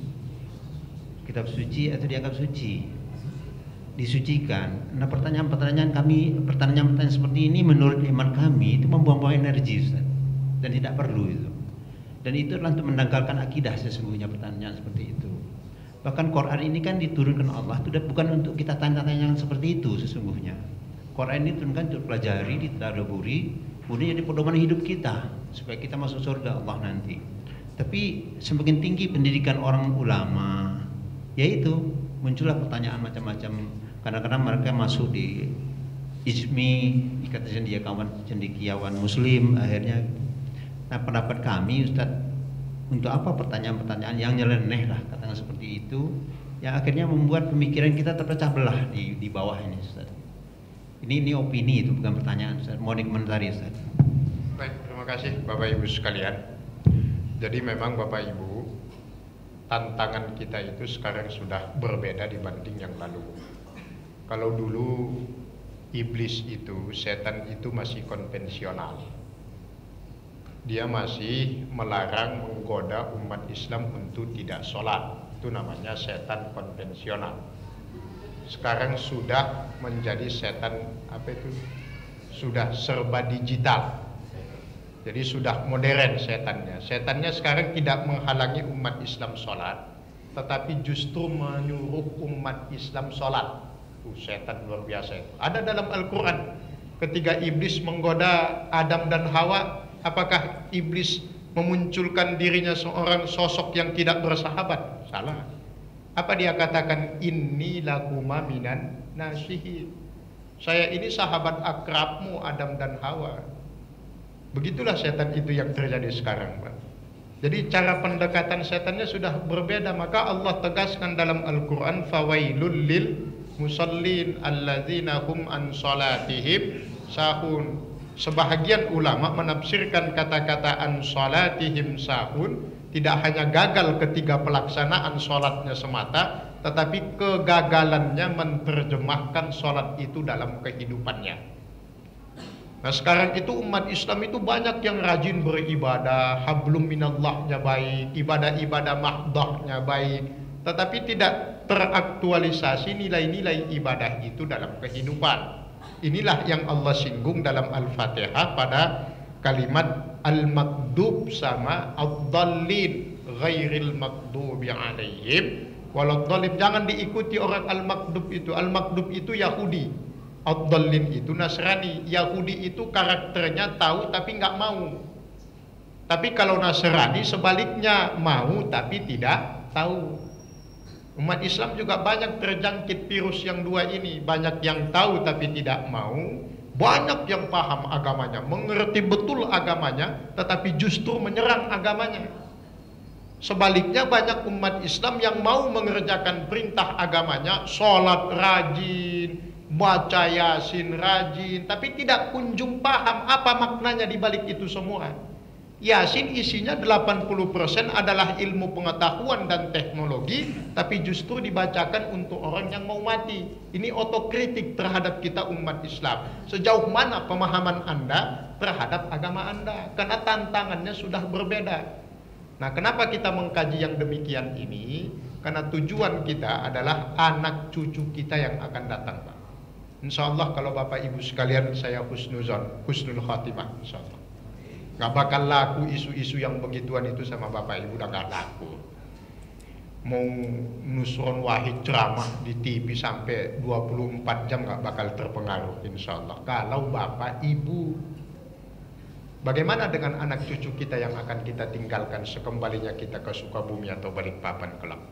kitab suci atau dianggap suci, disucikan. Nah pertanyaan-pertanyaan seperti ini menurut hemat kami itu membuang-buang energi, Ustaz, dan tidak perlu itu. Dan itu adalah untuk mendangkalkan akidah sesungguhnya pertanyaan seperti itu. Bahkan Quran ini kan diturunkan Allah itu bukan untuk kita tanya-tanya yang seperti itu sesungguhnya. Quran ini diturunkan untuk pelajari, ditadaburi, kemudian jadi pedoman hidup kita supaya kita masuk surga Allah nanti. Tapi semakin tinggi pendidikan orang ulama, yaitu muncullah pertanyaan macam-macam. Kadang-kadang mereka masuk di IJMI, Ikatan Cendekiawan Muslim akhirnya. Nah pendapat kami Ustadz, untuk apa pertanyaan-pertanyaan yang nyeleneh lah katakan seperti itu, yang akhirnya membuat pemikiran kita terpecah belah di bawah ini, Ustaz. Ini opini itu bukan pertanyaan, Ustaz. Mau dikomentari, Ustaz. Baik, terima kasih Bapak Ibu sekalian. Jadi memang Bapak Ibu, tantangan kita itu sekarang sudah berbeda dibanding yang lalu. Kalau dulu iblis itu, setan itu masih konvensional. Dia masih melarang, menggoda umat Islam untuk tidak sholat. Itu namanya setan konvensional. Sekarang sudah menjadi setan sudah serba digital. Jadi sudah modern setannya. Setannya sekarang tidak menghalangi umat Islam sholat, tetapi justru menyuruh umat Islam sholat. Setan luar biasa itu. Ada dalam Al-Quran ketika iblis menggoda Adam dan Hawa. Apakah iblis memunculkan dirinya seorang sosok yang tidak bersahabat? Salah. Apa dia katakan? Inni lakuma minan nasihin. Saya ini sahabat akrabmu Adam dan Hawa. Begitulah setan itu yang terjadi sekarang, Pak. Jadi cara pendekatan setannya sudah berbeda. Maka Allah tegaskan dalam Al-Quran, fawailul lil musallin alladzina hum an salatihim sahun. Sebahagian ulama menafsirkan kata-kata an salatihim sahun tidak hanya gagal ketika pelaksanaan sholatnya semata, tetapi kegagalannya menerjemahkan sholat itu dalam kehidupannya. Nah sekarang itu umat Islam itu banyak yang rajin beribadah, hablum minallahnya baik, ibadah-ibadah mahdahnya baik, tetapi tidak teraktualisasi nilai-nilai ibadah itu dalam kehidupan. Inilah yang Allah singgung dalam Al-Fatihah pada kalimat al-maghdub sama ad-dallin, ghairil maghdubi alaihim waladdallin. Jangan diikuti orang al-maghdub itu. Al-maghdub itu Yahudi, ad-dallin itu Nasrani. Yahudi itu karakternya tahu tapi nggak mau. Tapi kalau Nasrani sebaliknya, mau tapi tidak tahu. Umat Islam juga banyak terjangkit virus yang dua ini. Banyak yang tahu tapi tidak mau, banyak yang paham agamanya, mengerti betul agamanya, tetapi justru menyerang agamanya. Sebaliknya banyak umat Islam yang mau mengerjakan perintah agamanya, sholat rajin, baca yasin rajin, tapi tidak kunjung paham apa maknanya di balik itu semua. Yasin isinya 80% adalah ilmu pengetahuan dan teknologi, tapi justru dibacakan untuk orang yang mau mati. Ini otokritik terhadap kita umat Islam. Sejauh mana pemahaman Anda terhadap agama Anda? Karena tantangannya sudah berbeda. Nah, kenapa kita mengkaji yang demikian ini? Karena tujuan kita adalah anak cucu kita yang akan datang, Pak. Insya Allah kalau Bapak Ibu sekalian, saya husnul khatimah, insya Allah. Gak bakal laku isu-isu yang begituan itu sama Bapak Ibu, udah gak laku. Mau Nusron Wahid ceramah di TV sampai 24 jam gak bakal terpengaruh insya Allah. Kalau Bapak Ibu, bagaimana dengan anak cucu kita yang akan kita tinggalkan sekembalinya kita ke Sukabumi atau Balikpapan kelak?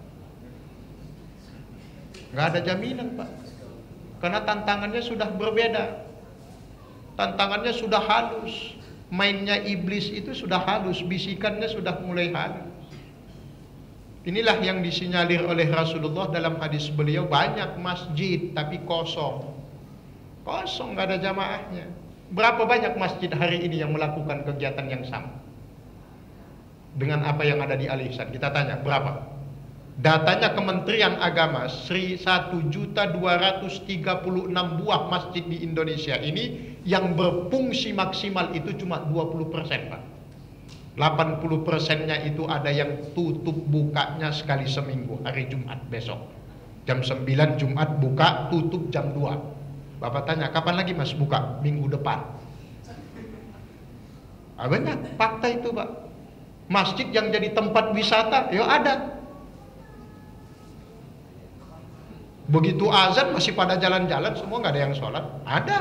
Gak ada jaminan, Pak. Karena tantangannya sudah berbeda. tantangannya sudah halus, mainnya iblis itu sudah halus, bisikannya sudah mulai halus. Inilah yang disinyalir oleh Rasulullah dalam hadis beliau, banyak masjid tapi kosong. Kosong, nggak ada jamaahnya. Berapa banyak masjid hari ini yang melakukan kegiatan yang sama dengan apa yang ada di Al Ihsan? Kita tanya, berapa? Datanya Kementerian Agama, 1.236 buah masjid di Indonesia ini yang berfungsi maksimal itu cuma 20%, Pak. 80%-nya itu ada yang tutup bukanya sekali seminggu, hari Jumat besok. Jam 9 Jumat buka, tutup jam 2. Bapak tanya, kapan lagi Mas buka? Minggu depan. Banyak fakta itu, Pak. Masjid yang jadi tempat wisata, ya ada. Begitu azan masih pada jalan-jalan, semua nggak ada yang sholat. Ada.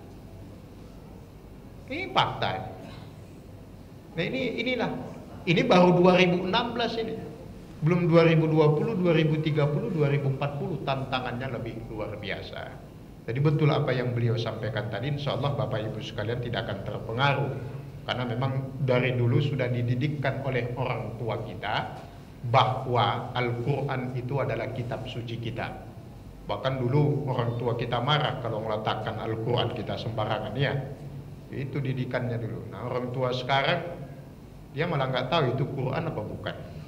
Ini fakta. Nah inilah. Ini baru 2016 ini. Belum 2020, 2030, 2040 tantangannya lebih luar biasa. Jadi betul apa yang beliau sampaikan tadi, insya Allah Bapak Ibu sekalian tidak akan terpengaruh. Karena memang dari dulu sudah dididikkan oleh orang tua kita bahwa Al-Quran itu adalah kitab suci kita. Bahkan dulu orang tua kita marah kalau meletakkan Al-Quran kita sembarangan, ya. Itu didikannya dulu. Nah orang tua sekarang dia malah nggak tahu itu Quran apa bukan.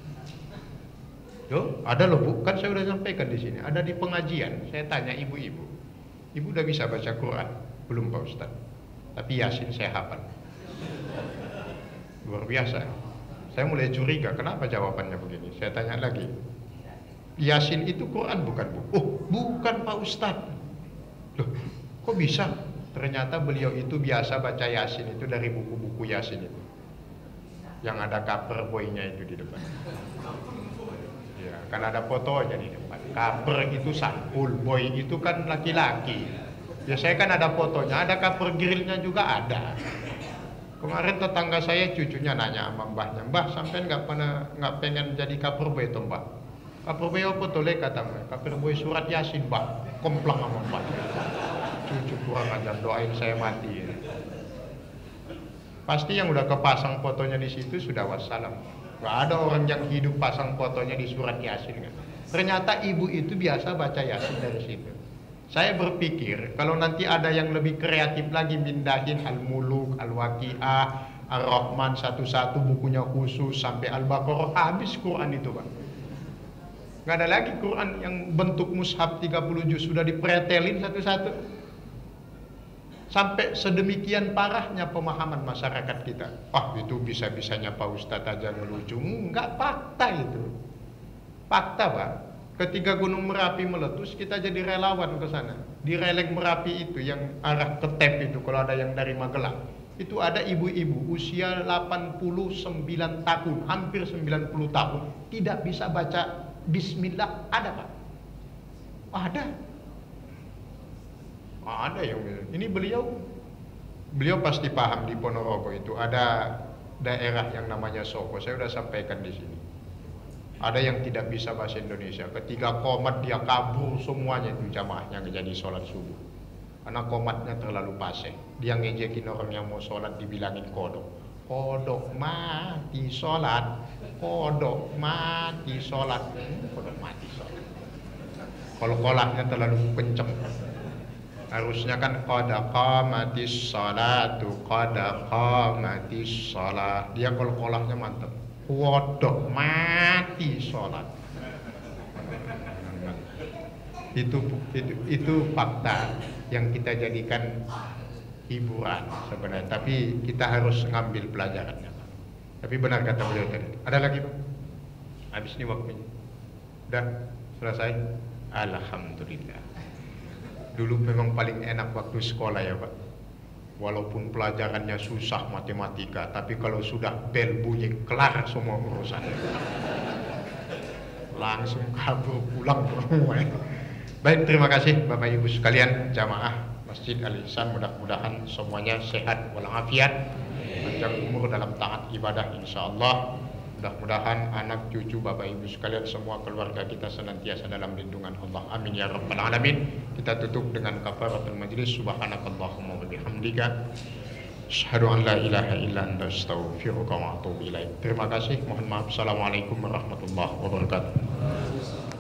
Yo, ada loh Bu, kan saya udah sampaikan di sini. Ada di pengajian, saya tanya ibu-ibu. Ibu udah bisa baca Quran? Belum Pak Ustaz. Tapi Yasin saya hafal. Luar biasa. Saya mulai curiga, kenapa jawabannya begini? Saya tanya lagi. Yasin itu Quran bukan Bu? Oh, bukan Pak Ustaz. Loh, kok bisa? Ternyata beliau itu biasa baca Yasin itu dari buku-buku Yasin itu. Yang ada cover boy-nya itu di depan. Ya, kan ada fotonya di depan. Cover itu sampul, boy itu kan laki-laki. Ya saya kan ada fotonya, ada cover grillnya juga ada. Kemarin tetangga saya cucunya nanya sama mbahnya, Mbah sampai nggak pengen jadi cover boy itu Mbah? Cover boy apa tuh kata Mbah? Cover boy surat Yasin Mbah. Komplang sama Mbah. Cucu kurang ajar, doain saya mati. Ya. Pasti yang udah kepasang fotonya di situ sudah wassalam. Gak ada orang yang hidup pasang fotonya di surat Yasin. Kan? Ternyata ibu itu biasa baca Yasin dari situ. Saya berpikir kalau nanti ada yang lebih kreatif lagi mindahin Al-Muluk, Al-Waqi'ah, Ar-Rahman satu-satu bukunya khusus sampai Al-Baqarah, habis Quran itu Pak. Gak ada lagi Quran yang bentuk mushaf 30 juz sudah dipretelin satu-satu. Sampai sedemikian parahnya pemahaman masyarakat kita. Itu bisa-bisanya Pak Ustadz aja ngelucu. Enggak, fakta itu. Fakta Pak. Ketika Gunung Merapi meletus, kita jadi relawan ke sana. Di releng Merapi itu yang arah ke Tep itu, kalau ada yang dari Magelang, itu ada ibu-ibu usia 89 tahun, hampir 90 tahun, tidak bisa baca Bismillah. Ada Pak? Ada. Ada yang ini beliau pasti paham di Ponorogo itu ada daerah yang namanya Soko. Saya sudah sampaikan di sini. Ada yang tidak bisa bahasa Indonesia. Ketika qomat dia kabur semuanya itu jamaahnya jadi sholat subuh. Karena qomatnya terlalu fasih. Dia ngejekin orang yang mau sholat dibilangin kodok. Kodok mati sholat. Kodok mati sholat. Kodok mati sholat. Kalau kolaknya terlalu kenceng. Harusnya kan qad qamatis sholatu, qad qamatis sholat. Dia kalau kolaknya mantap. Kodok mati sholat. Itu fakta yang kita jadikan hiburan sebenarnya. Tapi kita harus ngambil pelajarannya. Tapi benar kata beliau tadi. Ada lagi Pak? Habis ini waktunya. Udah selesai? Alhamdulillah. Dulu memang paling enak waktu sekolah ya Pak. Walaupun pelajarannya susah matematika, tapi kalau sudah bel bunyi kelar semua urusan. Langsung kabur pulang semua. Baik, terima kasih Bapak Ibu sekalian jamaah Masjid Al Ihsan, mudah-mudahan semuanya sehat walafiat, panjang umur dalam taat ibadah insyaallah. Mudah-mudahan anak cucu Bapak Ibu sekalian semua keluarga kita senantiasa dalam lindungan Allah. Amin ya rabbal alamin. Kita tutup dengan kafaratul majlis. Subhanakallahumma wa bihamdika asyhadu an la ilaha illa anta astaghfiruka wa atubu ilaik. Terima kasih. Mohon maaf. Assalamualaikum warahmatullahi wabarakatuh.